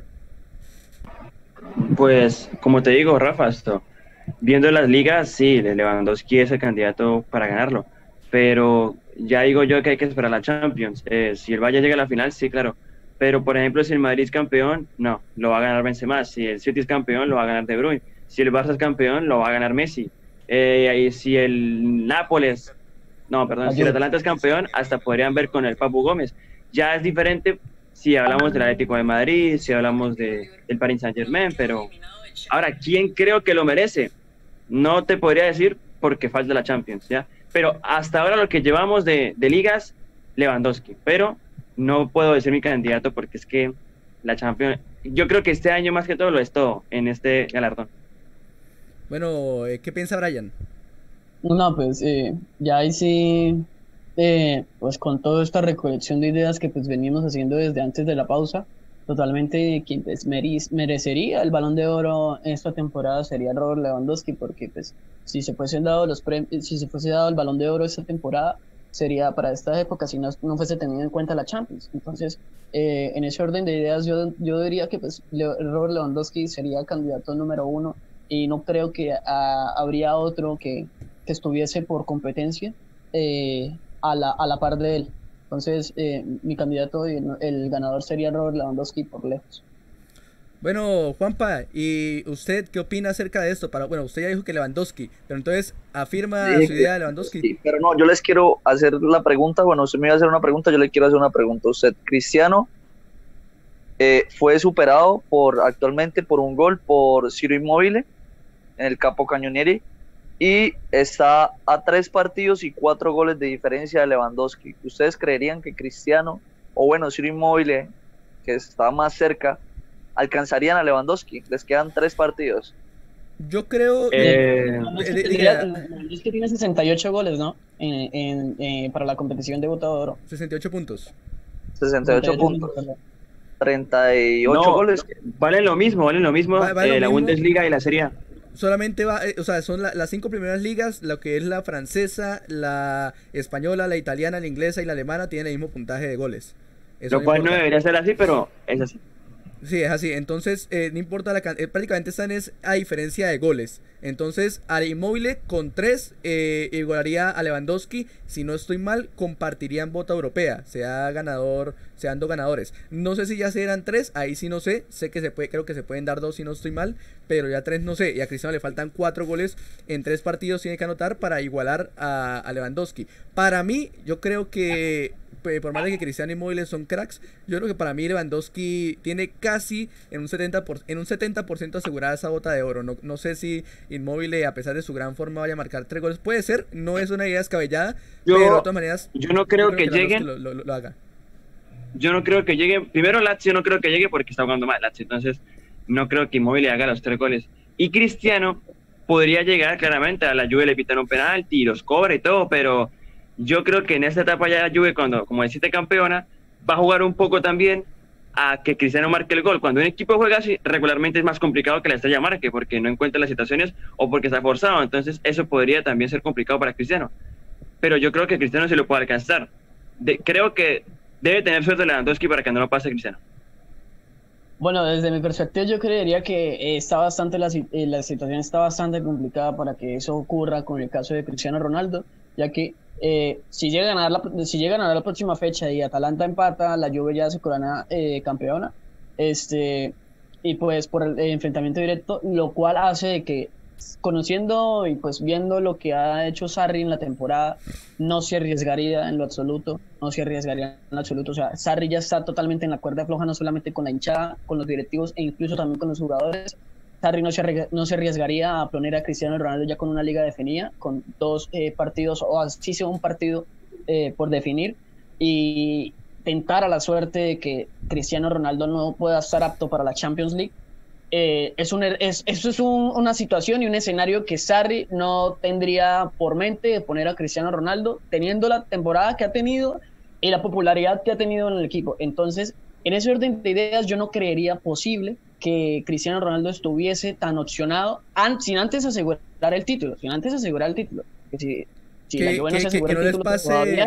Pues, como te digo, Rafa, viendo las ligas, sí, Lewandowski es el candidato para ganarlo, pero ya digo yo que hay que esperar a la Champions. Si el Bayern llega a la final, sí, claro, pero por ejemplo, si el Madrid es campeón, no, lo va a ganar Benzema. Si el City es campeón, lo va a ganar De Bruyne. Si el Barça es campeón, lo va a ganar Messi. Y si el Nápoles, no, perdón, si el Atalanta es campeón, hasta podrían ver con el Papu Gómez. Ya es diferente si hablamos del Atlético de Madrid, si hablamos del Paris Saint-Germain, pero ahora, ¿quién creo que lo merece? No te podría decir porque falta la Champions, ¿ya? Pero hasta ahora lo que llevamos de ligas, Lewandowski, pero no puedo decir mi candidato porque es que la Champions, yo creo que este año más que todo lo es todo en este galardón.
Bueno, ¿qué piensa Brian?
No, pues ya ahí sí, pues con toda esta recolección de ideas que pues venimos haciendo desde antes de la pausa, totalmente quien pues merecería el Balón de Oro en esta temporada sería Robert Lewandowski, porque pues si se fuesen dado si se fuese dado el Balón de Oro esta temporada, sería para esta época si no fuese tenido en cuenta la Champions. Entonces, en ese orden de ideas, yo diría que pues Robert Lewandowski sería candidato número 1, y no creo que habría otro que estuviese por competencia a la par de él. Entonces, mi candidato y el ganador sería Robert Lewandowski por lejos.
Bueno, Juanpa, ¿y usted qué opina acerca de esto? Bueno, usted ya dijo que Lewandowski, pero entonces afirma su idea de Lewandowski.
Sí, pero no, yo les quiero hacer la pregunta. Bueno, usted me iba a hacer una pregunta, yo le quiero hacer una pregunta a usted. Cristiano fue superado actualmente por un gol por Ciro Immobile en el Capo Cañonieri, y está a 3 partidos y 4 goles de diferencia de Lewandowski. ¿Ustedes creerían que Cristiano, o bueno, Ciro Inmóvil, que está más cerca, alcanzarían a Lewandowski? Les quedan 3 partidos.
Yo creo...
Es que tiene 68 goles, ¿no? Para la competición de Bota de Oro.
68 puntos.
68 puntos. 38 goles.
Valen lo mismo la
mismo.
Bundesliga y la Serie A.
Solamente o sea, son las 5 primeras ligas, lo que es la francesa, la española, la italiana, la inglesa y la alemana tienen el mismo puntaje de goles.
Eso lo cual no debería ser así, pero es así.
Sí, es así. Entonces, no importa prácticamente están a diferencia de goles. Entonces, al Inmóvil con 3 igualaría a Lewandowski. Si no estoy mal, compartirían bota europea. Sean 2 ganadores. No sé si ya serán 3, ahí sí no sé. Sé que creo que se pueden dar 2 si no estoy mal, pero ya 3 no sé. Y a Cristiano le faltan 4 goles en 3 partidos, tiene que anotar para igualar a Lewandowski. Para mí, yo creo que por más de que Cristiano y Inmóvil son cracks, yo creo que para mí Lewandowski tiene casi en un 70% asegurada esa bota de oro. No sé si Inmóvil, a pesar de su gran forma, vaya a marcar 3 goles. Puede ser, no es una idea descabellada, pero de todas maneras
yo no creo que lleguen.
Lo haga.
Yo no creo que llegue. Primero Lazio no creo que llegue porque está jugando mal Lazio, entonces no creo que Inmóvil haga los 3 goles. Y Cristiano podría llegar claramente, a la Juve le pitan un penalti y los cobra y todo, pero yo creo que en esta etapa ya la Juve, cuando, como deciste, campeona, va a jugar un poco también a que Cristiano marque el gol. Cuando un equipo juega así, regularmente es más complicado que la estrella marque, porque no encuentra las situaciones o porque está forzado. Entonces eso podría también ser complicado para Cristiano. Pero yo creo que Cristiano se lo puede alcanzar. Creo que debe tener suerte Lewandowski para que no lo pase Cristiano.
Bueno, desde mi perspectiva yo creería que la situación está bastante complicada para que eso ocurra con el caso de Cristiano Ronaldo, ya que si llegan a ganar la próxima fecha y Atalanta empata, la Juve ya se corona campeona, y pues por el enfrentamiento directo, lo cual hace de que, conociendo y pues viendo lo que ha hecho Sarri en la temporada, no se arriesgaría en lo absoluto, o sea, Sarri ya está totalmente en la cuerda floja, no solamente con la hinchada, con los directivos e incluso también con los jugadores. Sarri no se arriesgaría a poner a Cristiano Ronaldo ya con una liga definida, con 2 partidos, o así sea un partido por definir, y tentar a la suerte de que Cristiano Ronaldo no pueda estar apto para la Champions League. Eso es una situación y un escenario que Sarri no tendría por mente de poner a Cristiano Ronaldo, teniendo la temporada que ha tenido y la popularidad que ha tenido en el equipo. Entonces, en ese orden de ideas, yo no creería posible que Cristiano Ronaldo estuviese tan opcionado sin antes asegurar el título. Que si la Juve no se asegura el título,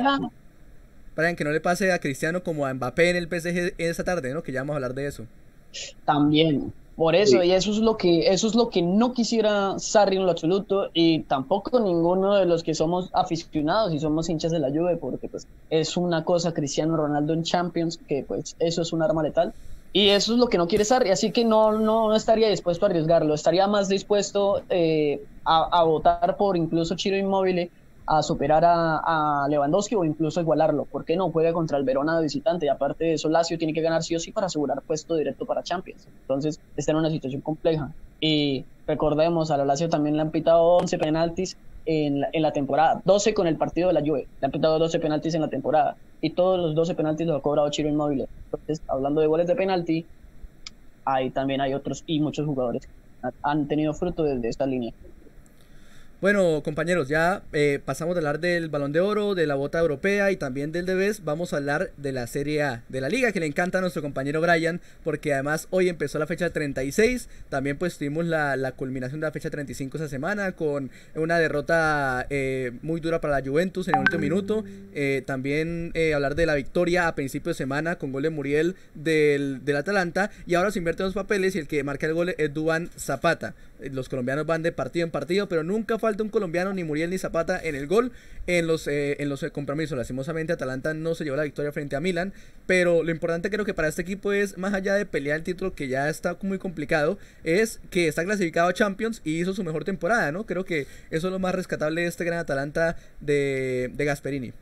Brian, que no le pase a Cristiano como a Mbappé en el PSG esa tarde, ¿no? Que ya vamos a hablar de eso.
También, por eso, sí. Y eso es lo que no quisiera Sarri en lo absoluto, y tampoco ninguno de los que somos aficionados y somos hinchas de la Juve, porque pues es una cosa Cristiano Ronaldo en Champions, que pues eso es un arma letal, y eso es lo que no quiere Sarri, así que no estaría dispuesto a arriesgarlo, estaría más dispuesto a votar por incluso Ciro Inmóvil, a superar a Lewandowski o incluso igualarlo. ¿Por qué no? Juega contra el Verona de visitante, y aparte de eso Lazio tiene que ganar sí o sí para asegurar puesto directo para Champions. Entonces está en una situación compleja, y recordemos, a la Lazio también le han pitado 11 penaltis en la temporada, 12 con el partido de la Juve, le han pitado 12 penaltis en la temporada, y todos los 12 penaltis los ha cobrado Ciro Inmóvil. Entonces, hablando de goles de penalti, ahí también hay otros y muchos jugadores que han tenido fruto desde esta línea.
Bueno, compañeros, ya pasamos de hablar del Balón de Oro, de la bota europea y también del Debes. Vamos a hablar de la Serie A, de la Liga, que le encanta a nuestro compañero Brian, porque además hoy empezó la fecha 36. También pues tuvimos la culminación de la fecha 35 esa semana, con una derrota muy dura para la Juventus en el último minuto. También hablar de la victoria a principio de semana con gol de Muriel del Atalanta. Y ahora se invierten los papeles, y el que marca el gol es Duván Zapata. Los colombianos van de partido en partido, pero nunca falta un colombiano, ni Muriel ni Zapata, en el gol en los compromisos. Lastimosamente Atalanta no se llevó la victoria frente a Milan, pero lo importante creo que para este equipo es, más allá de pelear el título, que ya está muy complicado, es que está clasificado a Champions y hizo su mejor temporada, ¿no? Creo que eso es lo más rescatable de este gran Atalanta de Gasperini.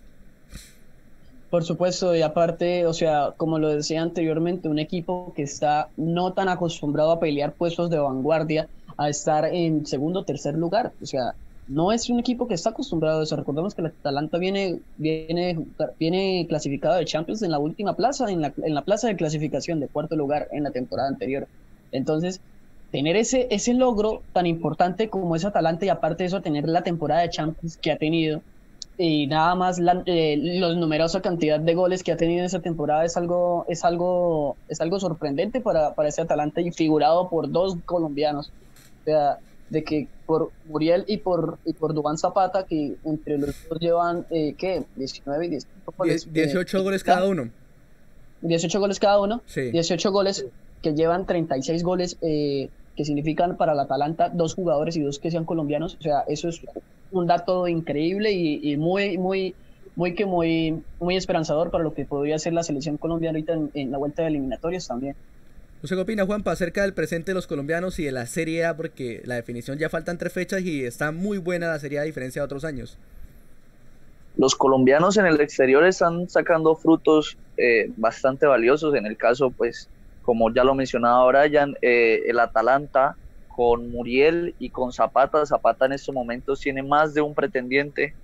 Por supuesto, y aparte, o sea, como lo decía anteriormente, un equipo que está no tan acostumbrado a pelear puestos de vanguardia, a estar en segundo o tercer lugar. O sea, no es un equipo que está acostumbrado a eso. Recordemos que el Atalanta viene clasificado de Champions en la última plaza, en la plaza de clasificación de cuarto lugar en la temporada anterior. Entonces, tener ese logro tan importante como es Atalanta, y aparte de eso, tener la temporada de Champions que ha tenido, y nada más los numerosa cantidad de goles que ha tenido en esa temporada es algo sorprendente para ese Atalanta, y figurado por dos colombianos. O sea, de que por Muriel y por Duván Zapata, que entre los dos llevan, ¿qué? 19 y 18 goles.
18 goles cada uno.
18 goles cada uno.
Sí.
18 goles que llevan 36 goles, que significan para el Atalanta 2 jugadores y 2 que sean colombianos. O sea, eso es un dato increíble y muy esperanzador para lo que podría ser la selección colombiana ahorita en la vuelta de eliminatorias también.
¿Usted qué opina, Juanpa, acerca del presente de los colombianos y de la Serie A? Porque la definición ya faltan 3 fechas y está muy buena la Serie A a diferencia de otros años.
Los colombianos en el exterior están sacando frutos bastante valiosos. En el caso, pues, como ya lo mencionaba Brian, el Atalanta con Muriel y con Zapata. Zapata en estos momentos tiene más de un pretendiente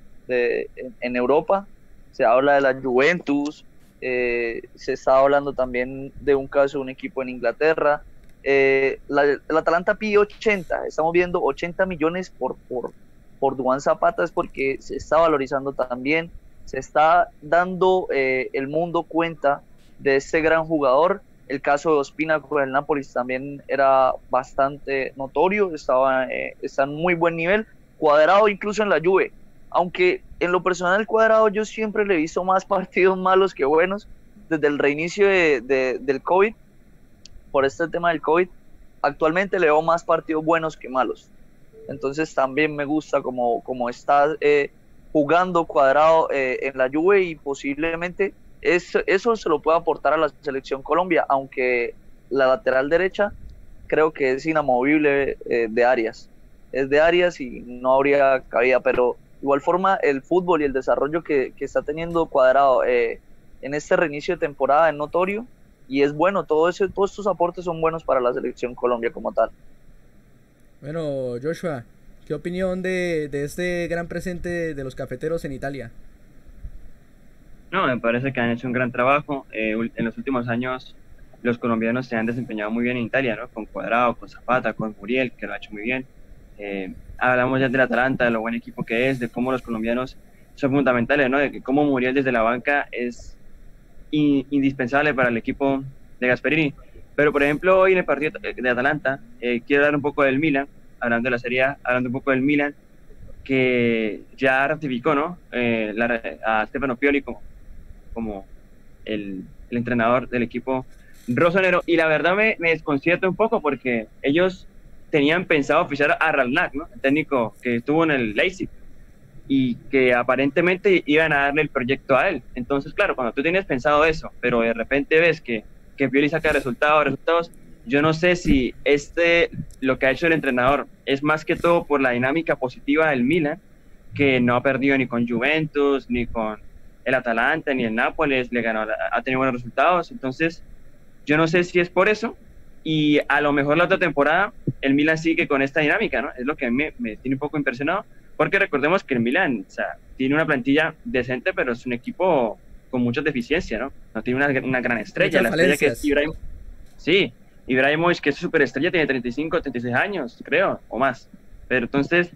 en Europa. Se habla de la Juventus, se está hablando también de un caso de un equipo en Inglaterra. El Atalanta pide 80, estamos viendo 80 millones por Duván Zapata, es porque se está valorizando también, se está dando el mundo cuenta de este gran jugador. El caso de Ospina con el Nápoles también era bastante notorio, está en muy buen nivel. Cuadrado incluso en la Juve, aunque en lo personal Cuadrado yo siempre le he visto más partidos malos que buenos. Desde el reinicio del COVID, por este tema del COVID, actualmente le veo más partidos buenos que malos. Entonces también me gusta como está jugando Cuadrado en la Juve, y posiblemente eso se lo puede aportar a la selección Colombia, aunque la lateral derecha creo que es inamovible de Arias. Es de Arias y no habría cabida, pero igual forma el fútbol y el desarrollo que está teniendo Cuadrado en este reinicio de temporada es notorio, y es bueno, todos estos aportes son buenos para la selección Colombia como tal.
Bueno, Joshua, ¿qué opinión de este gran presente de los cafeteros en Italia?
No, me parece que han hecho un gran trabajo. En los últimos años los colombianos se han desempeñado muy bien en Italia, ¿no? Con Cuadrado, con Zapata, con Muriel, que lo ha hecho muy bien. Hablamos ya del Atalanta, de lo buen equipo que es, de cómo los colombianos son fundamentales, ¿no? De que cómo Muriel desde la banca es indispensable para el equipo de Gasperini. Pero, por ejemplo, hoy en el partido de Atalanta, quiero hablar un poco del Milan, hablando de la Serie A, hablando un poco del Milan, que ya ratificó, ¿no? A Stefano Pioli como el entrenador del equipo rosonero, y la verdad me desconcierta un poco porque ellos tenían pensado fichar a Rangnick, ¿no? El técnico que estuvo en el Leipzig, y que aparentemente iban a darle el proyecto a él. Entonces, claro, cuando tú tienes pensado eso, pero de repente ves que Pioli saca resultados, yo no sé si lo que ha hecho el entrenador es más que todo por la dinámica positiva del Milan, que no ha perdido ni con Juventus, ni con el Atalanta, ni el Nápoles, ha tenido buenos resultados. Entonces, yo no sé si es por eso, y a lo mejor la otra temporada el Milan sigue con esta dinámica, ¿no? Es lo que me tiene un poco impresionado, porque recordemos que el Milan, o sea, tiene una plantilla decente, pero es un equipo con muchas deficiencias, ¿no? No tiene una gran estrella,
muchas
la estrella
falencias.
que es Ibrahimovic. Sí, Ibrahimovic, que es superestrella, tiene 35, 36 años, creo, o más. Pero entonces,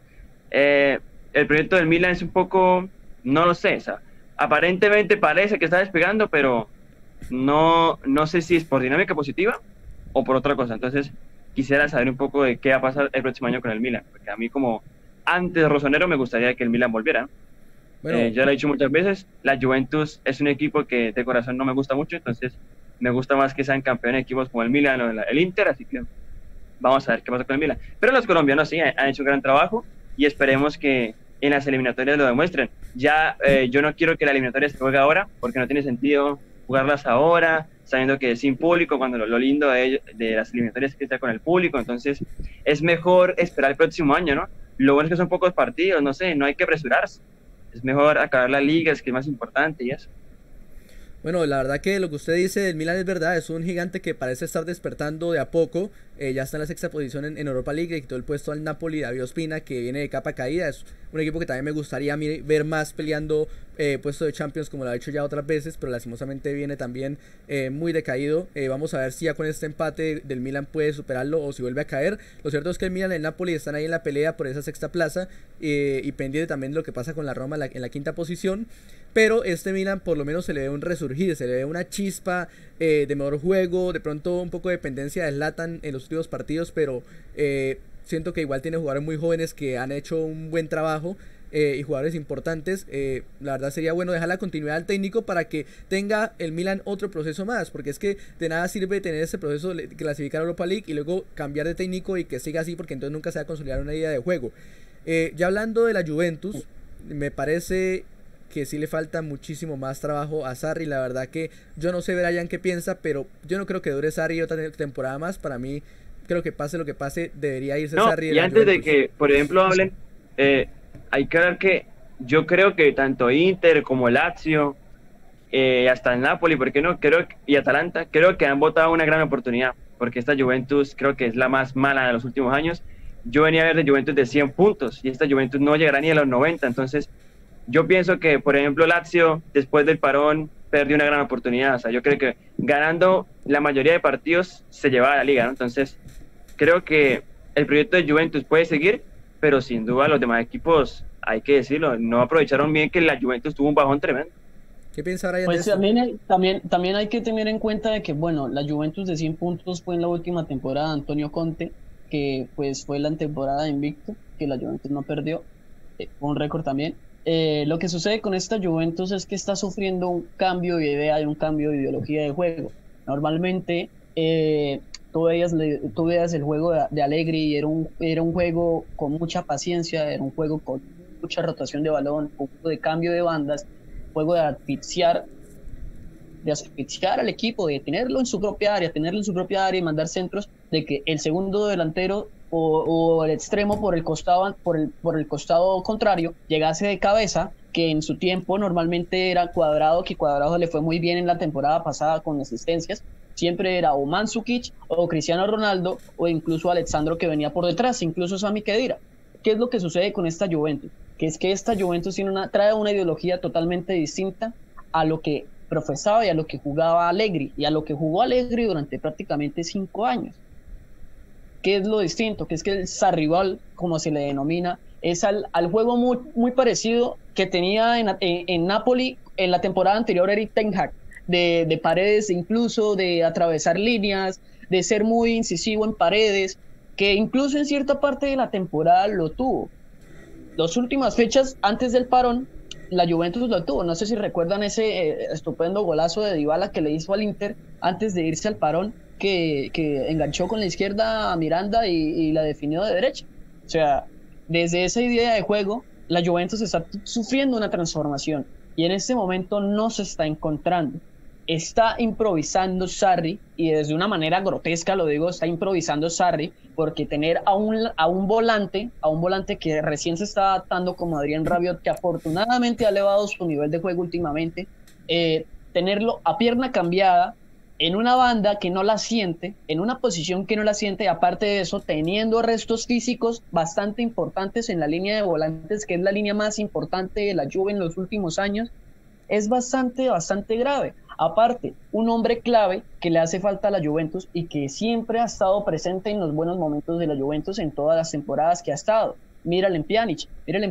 el proyecto del Milan es un poco, no lo sé, o sea, aparentemente parece que está despegando, pero no sé si es por dinámica positiva o por otra cosa. Entonces, quisiera saber un poco de qué va a pasar el próximo año con el Milan, porque a mí, como antes rosonero, me gustaría que el Milan volviera. Bueno, ya lo he dicho muchas veces, la Juventus es un equipo que de corazón no me gusta mucho, entonces me gusta más que sean campeones de equipos como el Milan o el Inter, así que vamos a ver qué pasa con el Milan. Pero los colombianos sí han hecho un gran trabajo, y esperemos que en las eliminatorias lo demuestren. Ya yo no quiero que la eliminatoria se juegue ahora, porque no tiene sentido jugarlas ahora, sabiendo que es sin público, cuando lo lindo de las eliminatorias es que está con el público. Entonces es mejor esperar el próximo año, ¿no? Lo bueno es que son pocos partidos, no sé, no hay que apresurarse. Es mejor acabar la liga, es que es más importante y eso.
Bueno, la verdad que lo que usted dice del Milan es verdad, es un gigante que parece estar despertando de a poco, ya está en la sexta posición en Europa League, le quitó el puesto al Napoli de David Ospina, que viene de capa caída, es un equipo que también me gustaría a mí ver más peleando puesto de Champions como lo ha hecho ya otras veces, pero lastimosamente viene también muy decaído. Vamos a ver si ya con este empate del Milan puede superarlo o si vuelve a caer. Lo cierto es que el Milan y el Napoli están ahí en la pelea por esa sexta plaza, y pendiente también de lo que pasa con la Roma en la quinta posición. Pero este Milan por lo menos se le ve un resurgir, se le ve una chispa de mejor juego, de pronto un poco de dependencia de Zlatan en los últimos partidos, pero siento que igual tiene jugadores muy jóvenes que han hecho un buen trabajo, y jugadores importantes. La verdad sería bueno dejar la continuidad al técnico para que tenga el Milan otro proceso más, porque es que de nada sirve tener ese proceso de clasificar a Europa League y luego cambiar de técnico y que siga así, porque entonces nunca se va a consolidar una idea de juego. Ya hablando de la Juventus, me parece que sí le falta muchísimo más trabajo a Sarri. La verdad que yo no sé, Brian, qué piensa, pero yo no creo que dure Sarri otra temporada más. Para mí, creo que pase lo que pase, debería irse Sarri de
y
la
antes
Juventus.
de que, por ejemplo, hablen, hay que ver que yo creo que tanto Inter como Lazio, hasta el Napoli, ¿por qué no? Y Atalanta, creo que han votado una gran oportunidad, porque esta Juventus creo que es la más mala de los últimos años. Yo venía a ver de Juventus de 100 puntos, y esta Juventus no llegará ni a los 90, entonces yo pienso que, por ejemplo, Lazio, después del parón, perdió una gran oportunidad. O sea, yo creo que ganando la mayoría de partidos se llevaba a la liga, ¿no? Entonces, creo que el proyecto de Juventus puede seguir, pero sin duda los demás equipos, hay que decirlo, no aprovecharon bien que la Juventus tuvo un bajón tremendo.
¿Qué piensa Brian de
Pues
esto?
también hay que tener en cuenta de que, bueno, la Juventus de 100 puntos fue en la última temporada de Antonio Conte, que pues fue la temporada de invicto, que la Juventus no perdió, fue un récord también. Lo que sucede con esta Juventus es que está sufriendo un cambio de idea y un cambio de ideología de juego. Normalmente tú veías el juego de Allegri y era un juego con mucha paciencia, era un juego con mucha rotación de balón, un juego de cambio de bandas, juego de asfixiar al equipo, de tenerlo en su propia área y mandar centros, de que el segundo delantero o el extremo por el costado contrario llegase de cabeza, que en su tiempo normalmente era Cuadrado, que Cuadrado le fue muy bien en la temporada pasada con asistencias. Siempre era o Mandzukic o Cristiano Ronaldo o incluso Alexandro, que venía por detrás, incluso Sami Khedira. ¿Qué es lo que sucede con esta Juventus? Que es que esta Juventus trae una ideología totalmente distinta a lo que profesaba y a lo que jugaba Allegri, y a lo que jugó Allegri durante prácticamente 5 años. ¿Qué es lo distinto? Que es que el Sarrival, como se le denomina, es al juego muy parecido que tenía en Napoli en la temporada anterior Erik ten Hag, de paredes, incluso de atravesar líneas, de ser muy incisivo en paredes, que incluso en cierta parte de la temporada lo tuvo. Las últimas fechas antes del parón, la Juventus lo tuvo. No sé si recuerdan ese estupendo golazo de Dybala que le hizo al Inter antes de irse al parón, que enganchó con la izquierda a Miranda y la definió de derecha. O sea, desde esa idea de juego, la Juventus está sufriendo una transformación y en este momento no se está encontrando. Está improvisando Sarri, y desde una manera grotesca lo digo, está improvisando Sarri, porque tener a un volante que recién se está adaptando como Adrien Rabiot, que afortunadamente ha elevado su nivel de juego últimamente, tenerlo a pierna cambiada, en una banda que no la siente, en una posición que no la siente, y aparte de eso, teniendo restos físicos bastante importantes en la línea de volantes, que es la línea más importante de la Juve en los últimos años, es bastante grave. Aparte, un hombre clave que le hace falta a la Juventus y que siempre ha estado presente en los buenos momentos de la Juventus en todas las temporadas que ha estado. Miralem Pjanic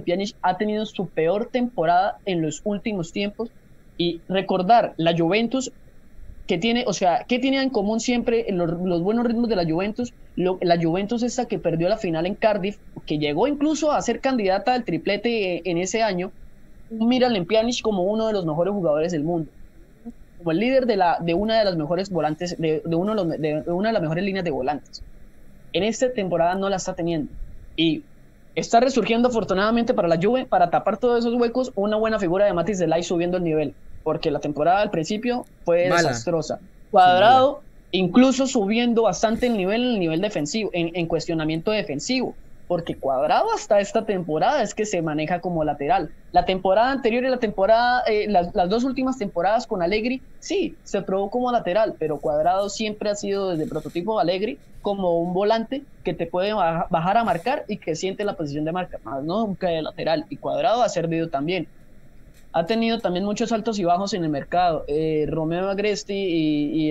ha tenido su peor temporada en los últimos tiempos, y recordar la Juventus que tiene, o sea, ¿qué tiene en común siempre en los buenos ritmos de la Juventus? La Juventus esta que perdió la final en Cardiff, que llegó incluso a ser candidata al triplete en ese año, Miralem Pjanic como uno de los mejores jugadores del mundo, como el líder de una de las mejores volantes, de una de las mejores líneas de volantes. En esta temporada no la está teniendo, y está resurgiendo afortunadamente para la Juve, para tapar todos esos huecos, una buena figura de Mathys de Ligt subiendo el nivel, porque la temporada al principio fue desastrosa. Cuadrado incluso subiendo bastante el nivel defensivo, en cuestionamiento defensivo, porque Cuadrado hasta esta temporada es que se maneja como lateral. La temporada anterior y la temporada, las dos últimas temporadas con Allegri, sí, se probó como lateral, pero Cuadrado siempre ha sido desde el prototipo de Allegri como un volante que te puede bajar a marcar y que siente la posición de marca, más no nunca de lateral, y Cuadrado ha servido también. Ha tenido también muchos altos y bajos en el mercado. Romeo Agresti y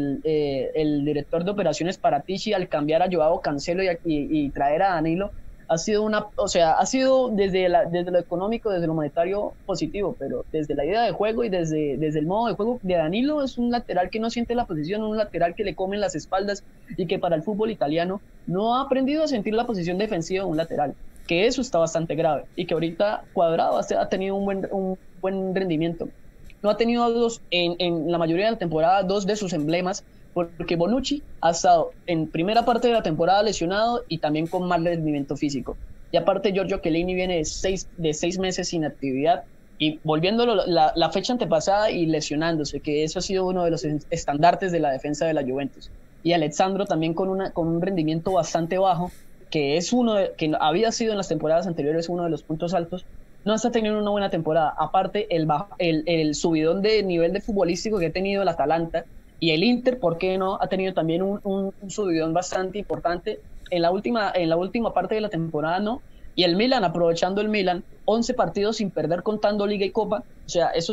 el director de operaciones Paratici, al cambiar a Joao Cancelo y traer a Danilo, ha sido desde lo económico, desde lo monetario positivo, pero desde la idea de juego y desde el modo de juego de Danilo es un lateral que no siente la posición, un lateral que le comen las espaldas y que para el fútbol italiano no ha aprendido a sentir la posición defensiva de un lateral, que eso está bastante grave y que ahorita Cuadrado ha tenido un buen rendimiento. No ha tenido en la mayoría de la temporada dos de sus emblemas, porque Bonucci ha estado en primera parte de la temporada lesionado y también con mal rendimiento físico. Y aparte Giorgio Chiellini viene de seis meses sin actividad y volviéndolo la fecha antepasada y lesionándose, que eso ha sido uno de los estandartes de la defensa de la Juventus. Y Alexandro también con un rendimiento bastante bajo, que que había sido en las temporadas anteriores uno de los puntos altos, no está teniendo una buena temporada. Aparte el subidón de nivel de futbolístico que ha tenido el Atalanta y el Inter, ¿por qué no? Ha tenido también un subidón bastante importante en la última parte de la temporada, ¿no? Y el Milan, aprovechando el Milan, 11 partidos sin perder contando Liga y Copa. O sea, eso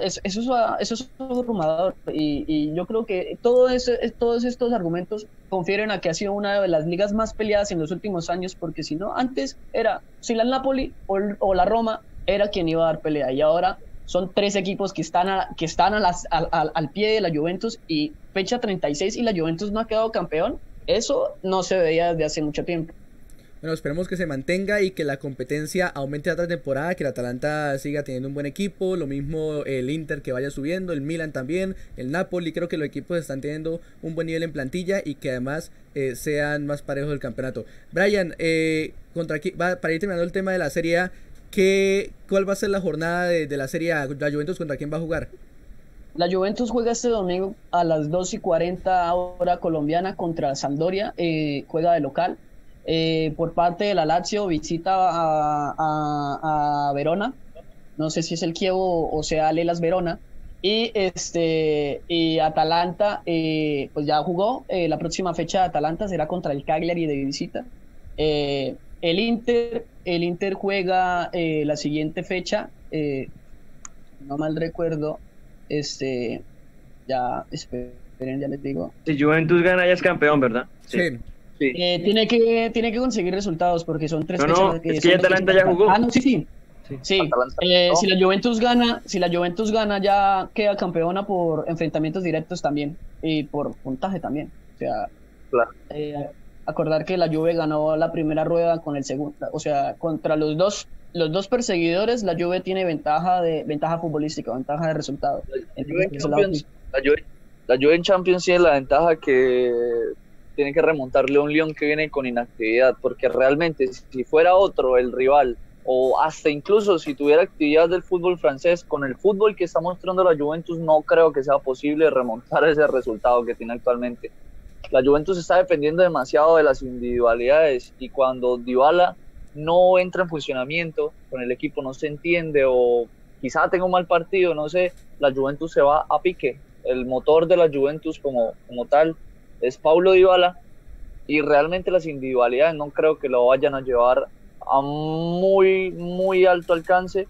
es abrumador. Y yo creo que todos estos argumentos confieren a que ha sido una de las ligas más peleadas en los últimos años, porque si no, antes era si la Napoli o la Roma era quien iba a dar pelea, y ahora son tres equipos que están al pie de la Juventus, y fecha 36 y la Juventus no ha quedado campeón. Eso no se veía desde hace mucho tiempo.
Bueno, esperemos que se mantenga y que la competencia aumente otra temporada, que el Atalanta siga teniendo un buen equipo, lo mismo el Inter que vaya subiendo, el Milan también, el Napoli. Creo que los equipos están teniendo un buen nivel en plantilla y que además sean más parejos del campeonato. Brian, para ir terminando el tema de la Serie A, ¿cuál va a ser la jornada de la Serie A? ¿La Juventus contra quién va a jugar?
La Juventus juega este domingo a las 2:40 hora colombiana contra Sampdoria, juega de local. Por parte de la Lazio visita a Verona, no sé si es el Chievo o sea Lelas Verona, y Atalanta pues ya jugó. La próxima fecha de Atalanta será contra el Cagliari de visita. El Inter juega la siguiente fecha, no mal recuerdo, ya esperen, ya les digo.
Si Juventus gana ya es campeón, ¿verdad?
Sí.
Sí.
Tiene que conseguir resultados porque son tres fechas.
No, es que ya Atalanta ya jugó.
No, sí. Si la Juventus gana ya queda campeona por enfrentamientos directos también y por puntaje también. O sea,
claro.
Acordar que la Juve ganó la primera rueda con el segundo, o sea, contra los dos perseguidores, la Juve tiene ventaja futbolística, ventaja de resultado.
La Juve en Champions tiene la ventaja que tiene que remontarle a un Lyon que viene con inactividad, porque realmente si fuera otro el rival, o hasta incluso si tuviera actividad del fútbol francés, con el fútbol que está mostrando la Juventus, no creo que sea posible remontar ese resultado que tiene actualmente. La Juventus está dependiendo demasiado de las individualidades, y cuando Dybala no entra en funcionamiento, con el equipo no se entiende, o quizá tenga un mal partido, no sé, la Juventus se va a pique. El motor de la Juventus como tal es Paulo Dybala, y realmente las individualidades no creo que lo vayan a llevar a muy, muy alto alcance.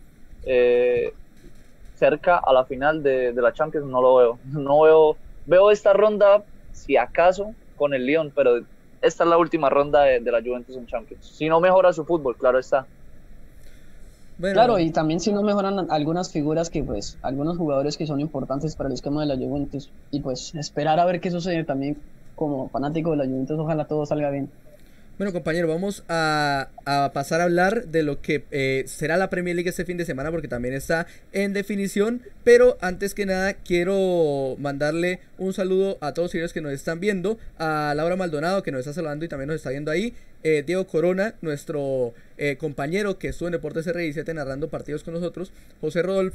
Cerca a la final de la Champions no lo veo. Veo esta ronda, si acaso, con el Lyon, pero esta es la última ronda de la Juventus en Champions. Si no mejora su fútbol, claro está.
Bueno.
Claro, y también si no mejoran algunas figuras algunos jugadores que son importantes para el esquema de la Juventus, y pues esperar a ver qué sucede también. Como fanático de la Juventus, ojalá todo salga bien.
Bueno, compañero, vamos a pasar a hablar de lo que será la Premier League este fin de semana, porque también está en definición. Pero antes que nada quiero mandarle un saludo a todos ellos que nos están viendo, a Laura Maldonado, que nos está saludando y también nos está viendo ahí, Diego Corona, nuestro compañero que estuvo en Deportes R17 narrando partidos con nosotros, José Rodolfo,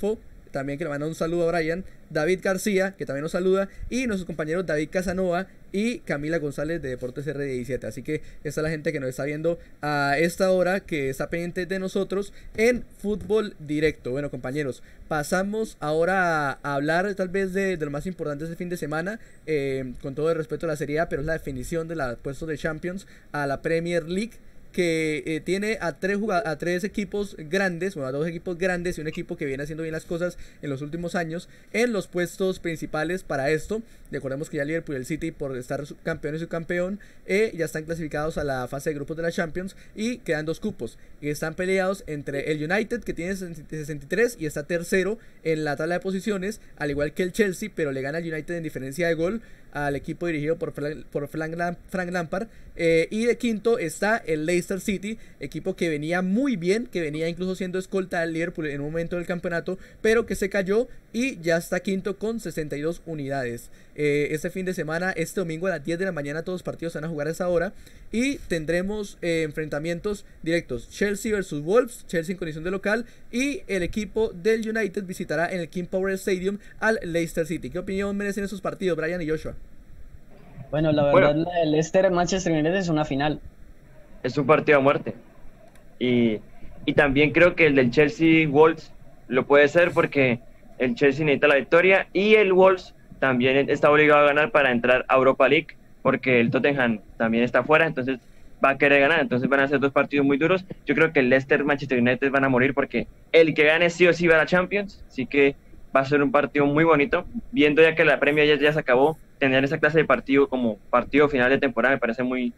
también que le manda un saludo a Brian, David García, que también nos saluda, y nuestros compañeros David Casanova y Camila González de Deportes R17. Así que esta es la gente que nos está viendo a esta hora, que está pendiente de nosotros en Fútbol Directo. Bueno, compañeros, pasamos ahora a hablar tal vez de lo más importante de este fin de semana, con todo el respeto a la Serie A, pero es la definición de los puestos de Champions a la Premier League, que tiene a tres equipos grandes, bueno, a dos equipos grandes y un equipo que viene haciendo bien las cosas en los últimos años en los puestos principales para esto. Recordemos que ya Liverpool y el City, por estar campeón y subcampeón, ya están clasificados a la fase de grupos de la Champions y quedan 2 cupos y están peleados entre el United, que tiene 63 y está tercero en la tabla de posiciones, al igual que el Chelsea, pero le gana al United en diferencia de gol al equipo dirigido por Frank Lampard, y de quinto está el Leicester City, equipo que venía muy bien, que venía incluso siendo escolta del Liverpool en un momento del campeonato, pero que se cayó y ya está quinto con 62 unidades. Este fin de semana, este domingo a las 10 de la mañana, todos los partidos se van a jugar a esa hora y tendremos enfrentamientos directos: Chelsea versus Wolves, Chelsea en condición de local, y el equipo del United visitará en el King Power Stadium al Leicester City. ¿Qué opinión merecen esos partidos, Brian y Joshua?
Bueno, la verdad, la del Leicester-Manchester United es una final.
Es un partido a muerte. Y también creo que el del Chelsea-Wolves lo puede ser, porque el Chelsea necesita la victoria y el Wolves también está obligado a ganar para entrar a Europa League, porque el Tottenham también está fuera, entonces va a querer ganar. Entonces van a ser 2 partidos muy duros. Yo creo que el Leicester-Manchester United van a morir, porque el que gane sí o sí va a la Champions, así que va a ser un partido muy bonito. Viendo ya que la Premier ya se acabó, tener esa clase de partido como partido final de temporada me parece muy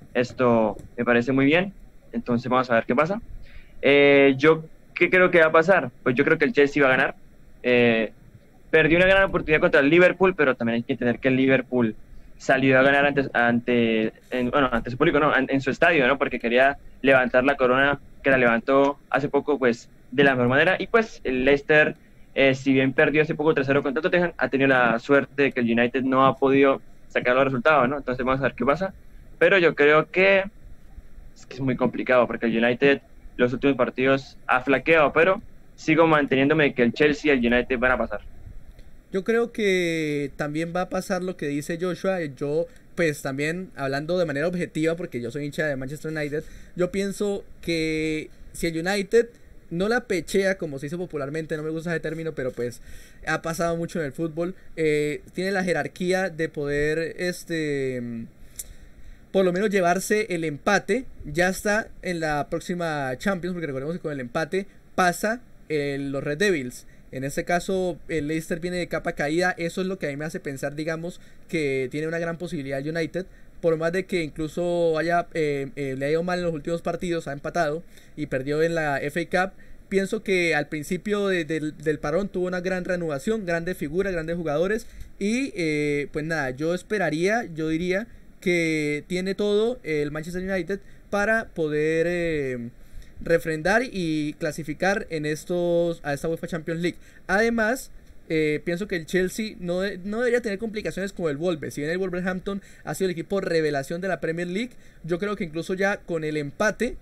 bien. Entonces vamos a ver qué pasa. Yo, ¿qué creo que va a pasar? Pues yo creo que el Chelsea va a ganar. Perdió una gran oportunidad contra el Liverpool, pero también hay que entender que el Liverpool salió a ganar ante su público, no, en su estadio, ¿no? Porque quería levantar la corona que la levantó hace poco, pues, de la mejor manera. Y pues el Leicester, si bien perdió hace poco 3-0 contra Tottenham, ha tenido la suerte de que el United no ha podido sacar los resultados, ¿no? Entonces vamos a ver qué pasa. Pero yo creo que es muy complicado, porque el United los últimos partidos ha flaqueado, pero sigo manteniéndome que el Chelsea y el United van a pasar.
Yo creo que también va a pasar lo que dice Joshua. Yo, pues también hablando de manera objetiva, porque yo soy hincha de Manchester United, yo pienso que si el United no la pechea, como se dice popularmente, no me gusta ese término, pero pues ha pasado mucho en el fútbol, tiene la jerarquía de poder por lo menos llevarse el empate. Ya está en la próxima Champions, porque recordemos que con el empate pasa los Red Devils. En este caso el Leicester viene de capa caída. Eso es lo que a mí me hace pensar, digamos, que tiene una gran posibilidad el United, por más de que incluso le ha ido mal en los últimos partidos, ha empatado y perdió en la FA Cup. Pienso que al principio del parón tuvo una gran reanudación, grandes figuras, grandes jugadores, y pues nada, yo diría que tiene todo el Manchester United para poder refrendar y clasificar a esta UEFA Champions League. Además, pienso que el Chelsea no debería tener complicaciones con el Wolves. Si bien el Wolverhampton ha sido el equipo revelación de la Premier League, yo creo que incluso ya con el empate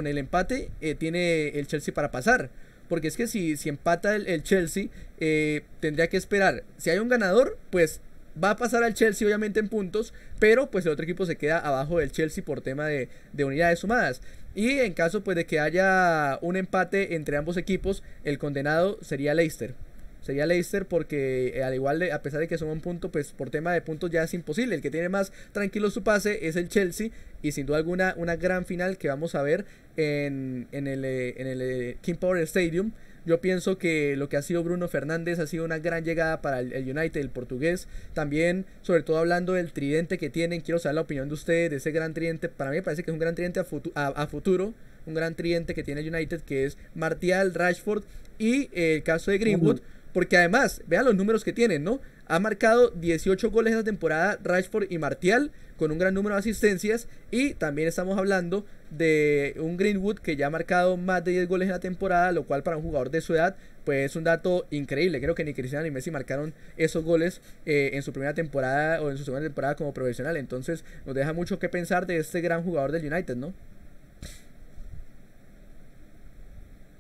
tiene el Chelsea para pasar. Porque es que si empata el Chelsea, tendría que esperar. Si hay un ganador, pues va a pasar al Chelsea obviamente en puntos, pero pues el otro equipo se queda abajo del Chelsea por tema de unidades sumadas. Y en caso pues de que haya un empate entre ambos equipos, el condenado sería Leicester. Sería Leicester, porque al igual a pesar de que son un punto, pues por tema de puntos ya es imposible. El que tiene más tranquilo su pase es el Chelsea, y sin duda alguna una gran final que vamos a ver en el King Power Stadium. Yo pienso que lo que ha sido Bruno Fernández ha sido una gran llegada para el United, el portugués. También, sobre todo hablando del tridente que tienen, quiero saber la opinión de ustedes de ese gran tridente. Para mí me parece que es un gran tridente a futuro, un gran tridente que tiene el United, que es Martial, Rashford y el caso de Greenwood. Porque además, vean los números que tienen, ¿no? Ha marcado 18 goles esta temporada Rashford y Martial, con un gran número de asistencias. Y también estamos hablando de un Greenwood que ya ha marcado más de 10 goles en la temporada, lo cual para un jugador de su edad pues es un dato increíble. Creo que ni Cristiano ni Messi marcaron esos goles en su primera temporada o en su segunda temporada como profesional. Entonces nos deja mucho que pensar de este gran jugador del United, ¿no?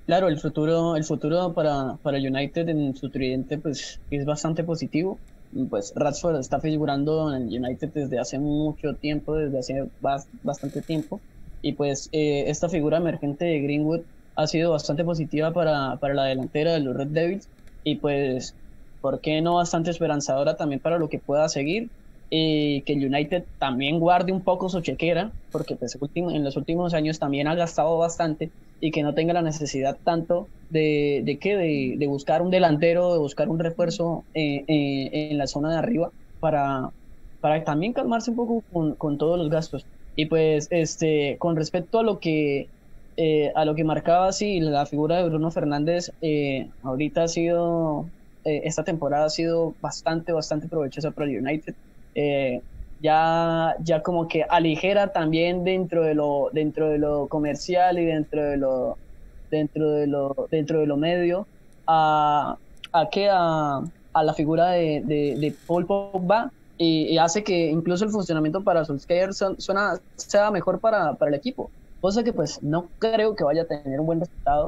Claro, el futuro para United en su tridente pues es bastante positivo. Pues Rashford está figurando en el United desde hace mucho tiempo, desde hace bastante tiempo. Y pues esta figura emergente de Greenwood ha sido bastante positiva para la delantera de los Red Devils. Y pues, ¿por qué no bastante esperanzadora también para lo que pueda seguir? Y que el United también guarde un poco su chequera, porque pues en los últimos años también ha gastado bastante y que no tenga la necesidad tanto de buscar un delantero, de buscar un refuerzo en la zona de arriba para también calmarse un poco con todos los gastos. Y pues con respecto a lo que marcaba sí la figura de Bruno Fernández, ahorita ha sido esta temporada ha sido bastante provechosa para el United. Ya como que aligera también dentro de lo comercial y dentro de lo medio a la figura de Paul Pogba, y hace que incluso el funcionamiento para Solskjaer sea mejor para el equipo, cosa que pues no creo que vaya a tener un buen resultado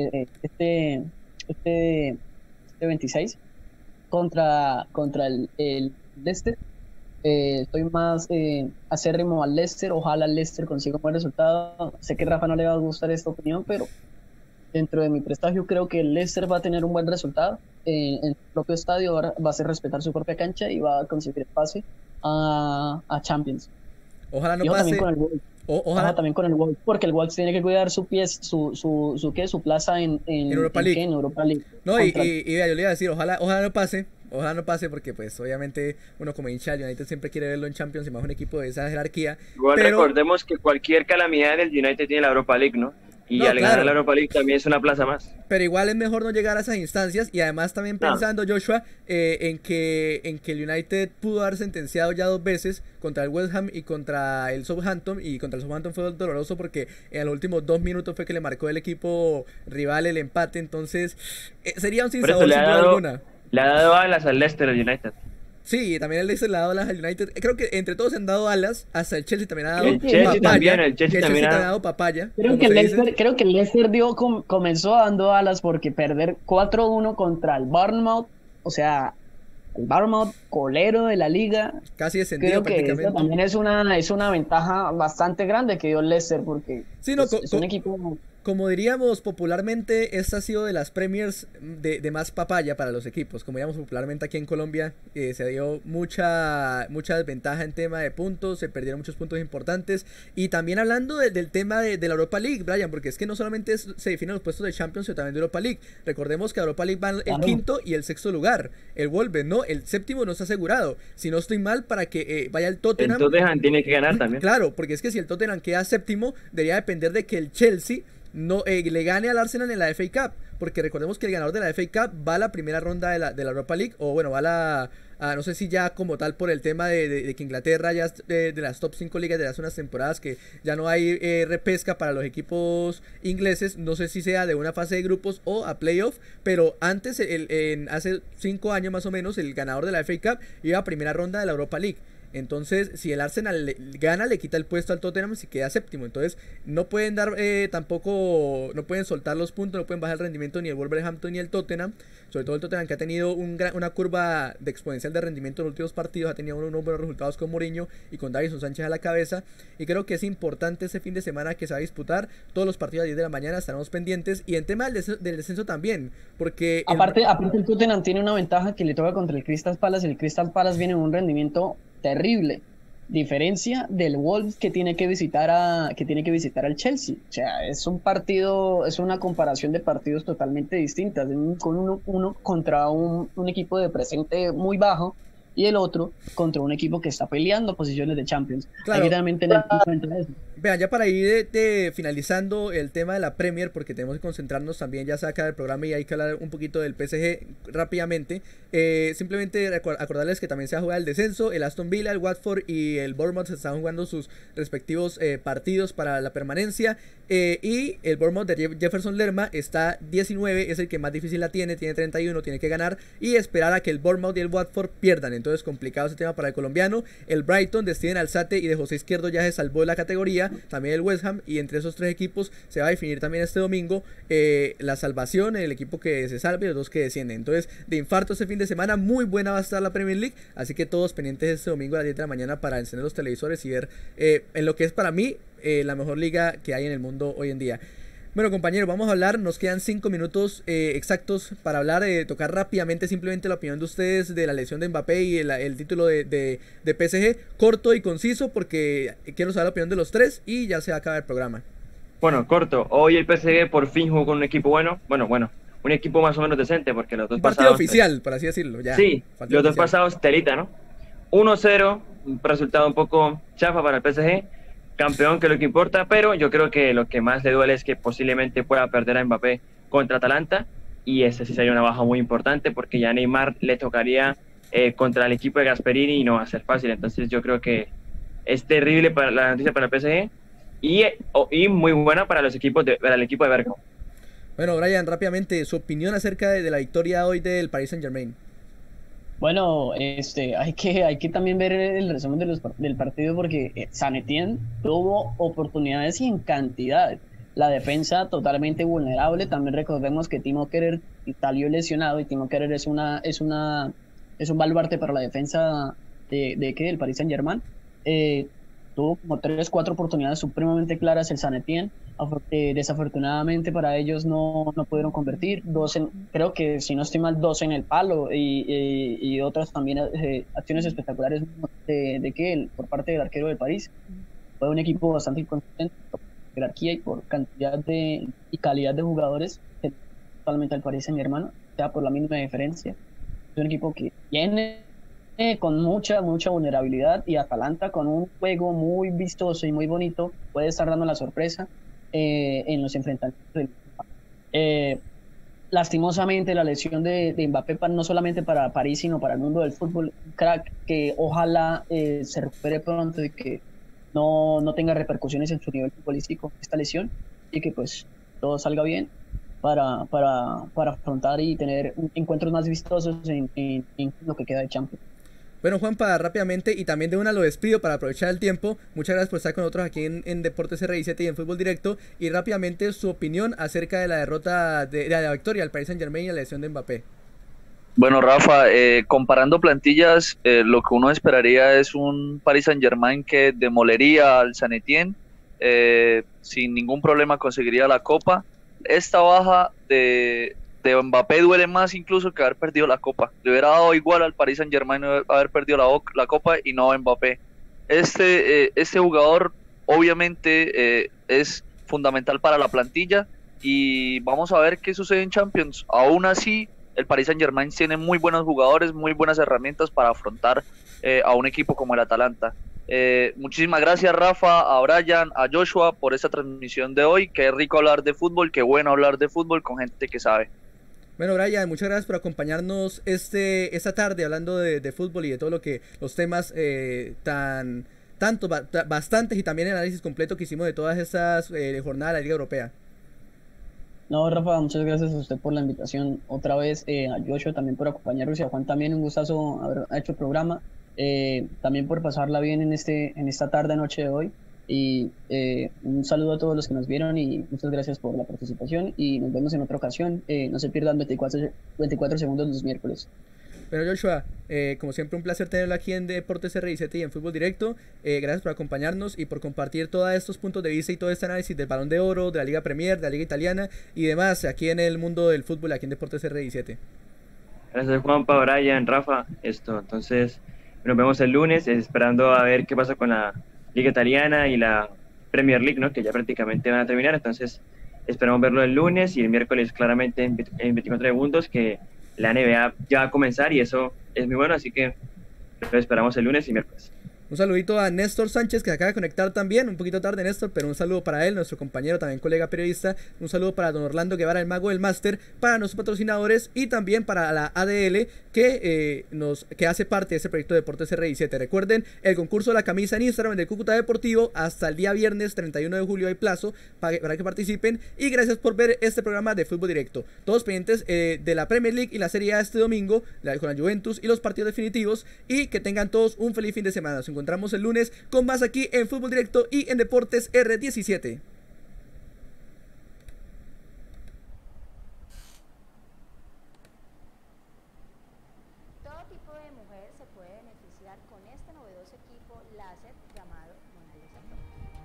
este 26 contra el Leicester. Estoy más acérrimo al Leicester. Ojalá el Leicester consiga un buen resultado. Sé que a Rafa no le va a gustar esta opinión, pero dentro de mi prestigio creo que el Leicester va a tener un buen resultado en el propio estadio. Va a hacer respetar su propia cancha y va a conseguir el pase a Champions.
Ojalá no
Yo
pase.
también con el Wolves. Ojalá también con el Wolves, porque el Wolves tiene que cuidar su plaza en
Europa League.
En Europa League.
No, y yo le iba a decir, ojalá no pase. Ojalá no pase, porque pues obviamente uno como hincha del United siempre quiere verlo en Champions y más un equipo de esa jerarquía.
Igual
pero
recordemos que cualquier calamidad en el United tiene la Europa League, ¿no? Y al ganar la Europa League también es una plaza más.
Pero igual es mejor no llegar a esas instancias, y además también pensando, Joshua, en que el United pudo haber sentenciado ya 2 veces contra el West Ham y contra el Southampton, y contra el Southampton fue doloroso porque en los últimos 2 minutos fue que le marcó el equipo rival el empate, entonces sería un sinsabor sin duda alguna.
Le ha dado alas al Leicester el United.
Sí, también el Leicester le ha dado alas al United. Creo que entre todos se han dado alas. Hasta el Chelsea también ha dado papaya.
El Chelsea también ha
dado papaya.
Creo que el Leicester comenzó dando alas, porque perder 4-1 contra el Bournemouth, o sea, el Bournemouth, colero de la liga,
casi descendido
prácticamente. Creo que también es una ventaja bastante grande que dio el Leicester, porque es un equipo...
Como diríamos popularmente, esta ha sido de las Premiers de más papaya para los equipos. Como diríamos popularmente aquí en Colombia, se dio mucha desventaja en tema de puntos, se perdieron muchos puntos importantes. Y también hablando del tema de la Europa League, Brian, porque es que no solamente se definen los puestos de Champions, sino también de Europa League. Recordemos que a Europa League van el quinto y el sexto lugar. El Wolves, ¿no? El séptimo no está asegurado. Si no estoy mal, para que vaya el Tottenham.
El Tottenham tiene que ganar también.
Claro, porque es que si el Tottenham queda séptimo, debería depender de que el Chelsea no le gane al Arsenal en la FA Cup, porque recordemos que el ganador de la FA Cup va a la primera ronda de la Europa League, o bueno, va no sé si ya como tal por el tema de que Inglaterra ya de las top 5 ligas de las unas temporadas, que ya no hay repesca para los equipos ingleses, no sé si sea de una fase de grupos o a playoff, pero antes, hace 5 años más o menos, el ganador de la FA Cup iba a primera ronda de la Europa League. Entonces, si el Arsenal gana, le quita el puesto al Tottenham si queda séptimo. Entonces, no pueden dar tampoco, no pueden soltar los puntos, no pueden bajar el rendimiento ni el Wolverhampton ni el Tottenham. Sobre todo el Tottenham, que ha tenido una curva de exponencial de rendimiento en los últimos partidos, ha tenido unos buenos resultados con Mourinho y con Davinson Sánchez a la cabeza. Y creo que es importante ese fin de semana que se va a disputar. Todos los partidos a 10 de la mañana estaremos pendientes. Y en tema del descenso también, porque
aparte el Tottenham tiene una ventaja que le toca contra el Crystal Palace. El Crystal Palace viene en un rendimiento terrible, diferencia del Wolves que tiene que visitar al Chelsea. O sea, es una comparación de partidos totalmente distintas, con uno contra un equipo de presente muy bajo y el otro contra un equipo que está peleando posiciones de Champions.
Claro.
Hay que también tener en cuenta eso.
Vean, ya para ir finalizando el tema de la Premier, porque tenemos que concentrarnos también, ya saca del programa y hay que hablar un poquito del PSG rápidamente. Simplemente acordarles que también se va a jugar el descenso. El Aston Villa, el Watford y el Bournemouth están jugando sus respectivos partidos para la permanencia. Y el Bournemouth de Jefferson Lerma está 19, es el que más difícil la tiene 31, tiene que ganar y esperar a que el Bournemouth y el Watford pierdan. Entonces complicado ese tema para el colombiano. El Brighton de Steven Alzate y de José Izquierdo ya se salvó de la categoría, también el West Ham, y entre esos 3 equipos se va a definir también este domingo la salvación, el equipo que se salve y los 2 que descienden. Entonces, de infarto este fin de semana, muy buena va a estar la Premier League, así que todos pendientes este domingo a las 10 de la mañana para encender los televisores y ver en lo que es para mí la mejor liga que hay en el mundo hoy en día. Bueno, compañeros, vamos a hablar, nos quedan 5 minutos exactos para hablar, tocar rápidamente simplemente la opinión de ustedes de la lesión de Mbappé y el título de PSG, corto y conciso, porque quiero saber la opinión de los 3 y ya se acaba el programa.
Bueno, corto. Hoy el PSG por fin jugó con un equipo bueno, un equipo más o menos decente, porque los dos
un partido
pasados,
oficial, por así decirlo. Ya,
sí, los dos
oficial.
pasados telita, ¿no? 1-0, un resultado un poco chafa para el PSG, campeón, que es lo que importa, pero yo creo que lo que más le duele es que posiblemente pueda perder a Mbappé contra Atalanta, y ese sí sería una baja muy importante, porque ya a Neymar le tocaría contra el equipo de Gasperini y no va a ser fácil. Entonces yo creo que es terrible para la noticia para el PSG y muy buena para para el equipo de Bergamo.
Bueno, Brian, rápidamente, su opinión acerca de la victoria hoy del Paris Saint-Germain.
Bueno, hay que también ver el resumen del partido, porque Saint Etienne tuvo oportunidades y en cantidad. La defensa totalmente vulnerable. También recordemos que Timo Kerrer salió lesionado, y Timo Kerrer es un baluarte para la defensa del Paris Saint-Germain. Tuvo como 3-4 oportunidades supremamente claras el Saint Etienne. Desafortunadamente para ellos no pudieron convertir. Creo que, si no estoy mal, 2 en el palo y otras también acciones espectaculares por parte del arquero del París. Fue un equipo bastante inconsistente por jerarquía y por cantidad y calidad de jugadores, totalmente al Paris Saint-Germain, ya por la mínima diferencia. Es un equipo que viene con mucha vulnerabilidad, y Atalanta, con un juego muy vistoso y muy bonito, puede estar dando la sorpresa en los enfrentamientos. Lastimosamente, la lesión de Mbappé, no solamente para París, sino para el mundo del fútbol, un crack que ojalá se recupere pronto y que no tenga repercusiones en su nivel futbolístico esta lesión, y que pues todo salga bien para afrontar y tener encuentros más vistosos en lo que queda de Champions.
Bueno, Juanpa, rápidamente, y también de una lo despido para aprovechar el tiempo. Muchas gracias por estar con nosotros aquí en Deportes RI7 y en Fútbol Directo. Y rápidamente su opinión acerca de la derrota, de la victoria al Paris Saint-Germain y la lesión de Mbappé.
Bueno, Rafa, comparando plantillas, lo que uno esperaría es un Paris Saint-Germain que demolería al Saint Etienne, sin ningún problema conseguiría la Copa. Esta baja de Mbappé duele más incluso que haber perdido la Copa. Le hubiera dado igual al Paris Saint-Germain haber perdido la Copa y no a Mbappé. Este jugador obviamente es fundamental para la plantilla, y vamos a ver qué sucede en Champions. Aún así, el Paris Saint-Germain tiene muy buenos jugadores, muy buenas herramientas para afrontar a un equipo como el Atalanta. Muchísimas gracias, Rafa, a Brian, a Joshua, por esta transmisión de hoy. Qué rico hablar de fútbol, qué bueno hablar de fútbol con gente que sabe.
Bueno, Brian, muchas gracias por acompañarnos esta tarde hablando de fútbol y de todo los temas bastantes, y también el análisis completo que hicimos de todas estas jornadas de la Liga Europea.
No, Rafa, muchas gracias a usted por la invitación otra vez, a Joshua también por acompañarnos, y a Juan también un gustazo haber hecho el programa, también por pasarla bien en esta noche de hoy, y un saludo a todos los que nos vieron, y muchas gracias por la participación, y nos vemos en otra ocasión. No se pierdan 24 segundos los miércoles.
Bueno, Joshua, como siempre un placer tenerlo aquí en Deportes RI7 y en Fútbol Directo. Gracias por acompañarnos y por compartir todos estos puntos de vista y todo este análisis del Balón de Oro, de la Liga Premier, de la Liga Italiana y demás aquí en el mundo del fútbol, aquí en Deportes RI7.
Gracias, Juanpa, Brian, Rafa. Entonces nos vemos el lunes, esperando a ver qué pasa con la Liga Italiana y la Premier League, ¿no? Que ya prácticamente van a terminar. Entonces esperamos verlo el lunes, y el miércoles claramente en 24 segundos, que la NBA ya va a comenzar, y eso es muy bueno, así que lo esperamos el lunes y miércoles.
Un saludito a Néstor Sánchez, que se acaba de conectar también, un poquito tarde, Néstor, pero un saludo para él, nuestro compañero, también colega periodista. Un saludo para don Orlando Guevara, el mago del máster, para nuestros patrocinadores, y también para la ADL que hace parte de este proyecto de Deportes RI7. Recuerden el concurso de la camisa en Instagram del Cúcuta Deportivo. Hasta el día viernes 31 de julio hay plazo para que participen, y gracias por ver este programa de Fútbol Directo. Todos pendientes de la Premier League y la Serie A este domingo, con la Juventus y los partidos definitivos, y que tengan todos un feliz fin de semana. Nos encontramos el lunes con más aquí en Fútbol Directo y en Deportes R17.
Todo tipo de mujer se puede beneficiar con este novedoso equipo láser llamado Monalizator.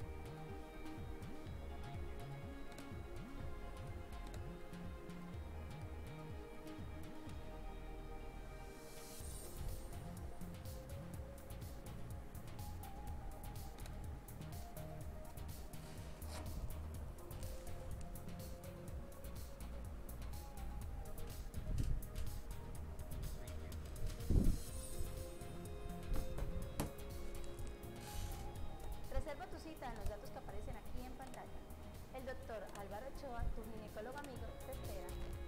Reserva tu cita en los datos que aparecen aquí en pantalla. El doctor Álvaro Ochoa, tu ginecólogo amigo, te espera.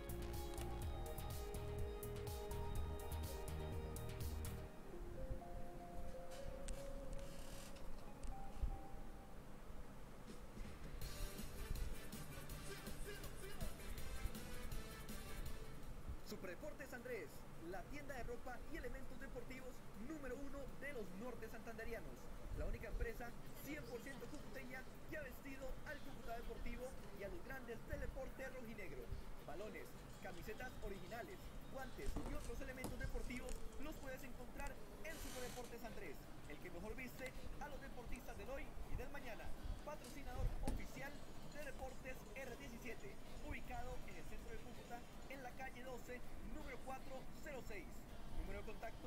Superdeportes Andrés, la tienda de ropa y elementos deportivos número 1 de los norte santanderianos. La única empresa 100% cucuteña que ha vestido al Cúcuta Deportivo y a los grandes del deporte rojinegro. Balones, camisetas originales, guantes y otros elementos deportivos los puedes encontrar en Superdeportes Andrés, el que mejor viste a los deportistas del hoy y del mañana. Patrocinador oficial de Deportes R17, ubicado en el centro de Cúcuta, en la calle 12, número 406. Número de contacto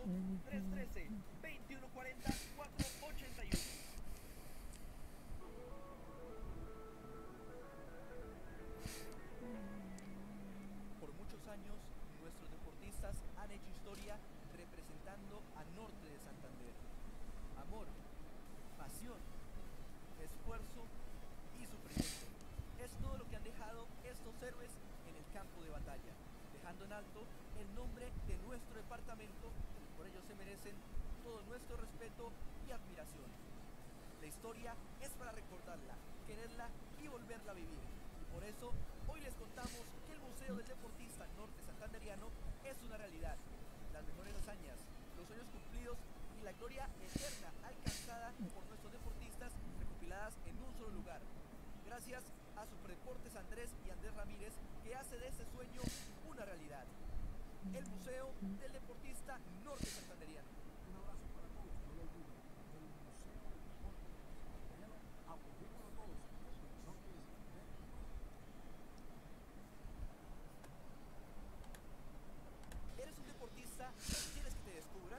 313-2140-481.
Por muchos años, nuestros deportistas han hecho historia representando a Norte de Santander. Amor, pasión, esfuerzo y sufrimiento. Es todo lo que han dejado estos héroes en el campo de batalla, dejando en alto el nombre de nuestro departamento. Por ello se merecen todo nuestro respeto y admiración. La historia es para recordarla, quererla y volverla a vivir. Y por eso hoy les contamos que el Museo del Deportista Norte Santanderiano es una realidad. Las mejores hazañas, los sueños cumplidos y la gloria eterna alcanzada por nuestros deportistas recopiladas en un solo lugar. Gracias a Superdeportes Andrés y Andrés Ramírez, que hace de este sueño una realidad. El Museo del Deportista Norte Santanderiano.
Un abrazo para todos, no lo olviden, del Museo del Deporte Santanderiano, apoyemos a todos los horizontes del deporte.
¿Eres un deportista y quieres que te descubran?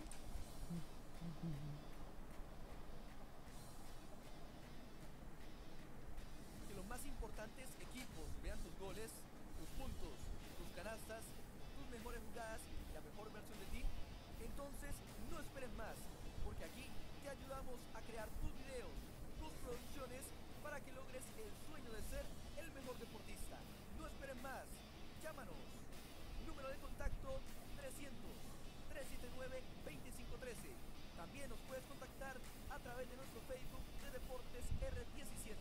Que los más importantes equipos vean tus goles, tus puntos, tus canastas, tus mejores jugadas y la mejor versión de ti. Entonces no esperes más, porque aquí te ayudamos a crear tus videos, tus producciones, para que logres el sueño de ser el mejor deportista. No esperes más, llámanos. Número de contacto 300-379-2513. También nos puedes contactar a través de nuestro Facebook de Deportes R17.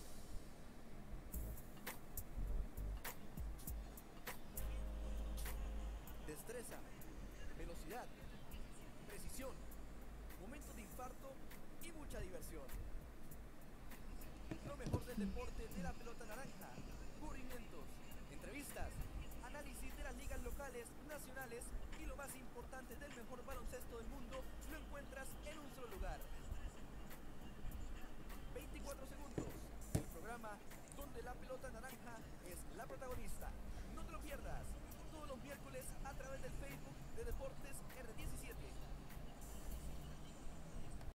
Destreza, velocidad, precisión, momentos de infarto y mucha diversión. Lo mejor del deporte de la pelota naranja, cubrimientos, entrevistas, análisis de las ligas locales, nacionales y lo más importante del mejor baloncesto del mundo lo encuentras en un solo lugar. 24 segundos, el programa donde la pelota naranja es la protagonista. No te lo pierdas, todos los miércoles a través del Facebook de Deportes R17.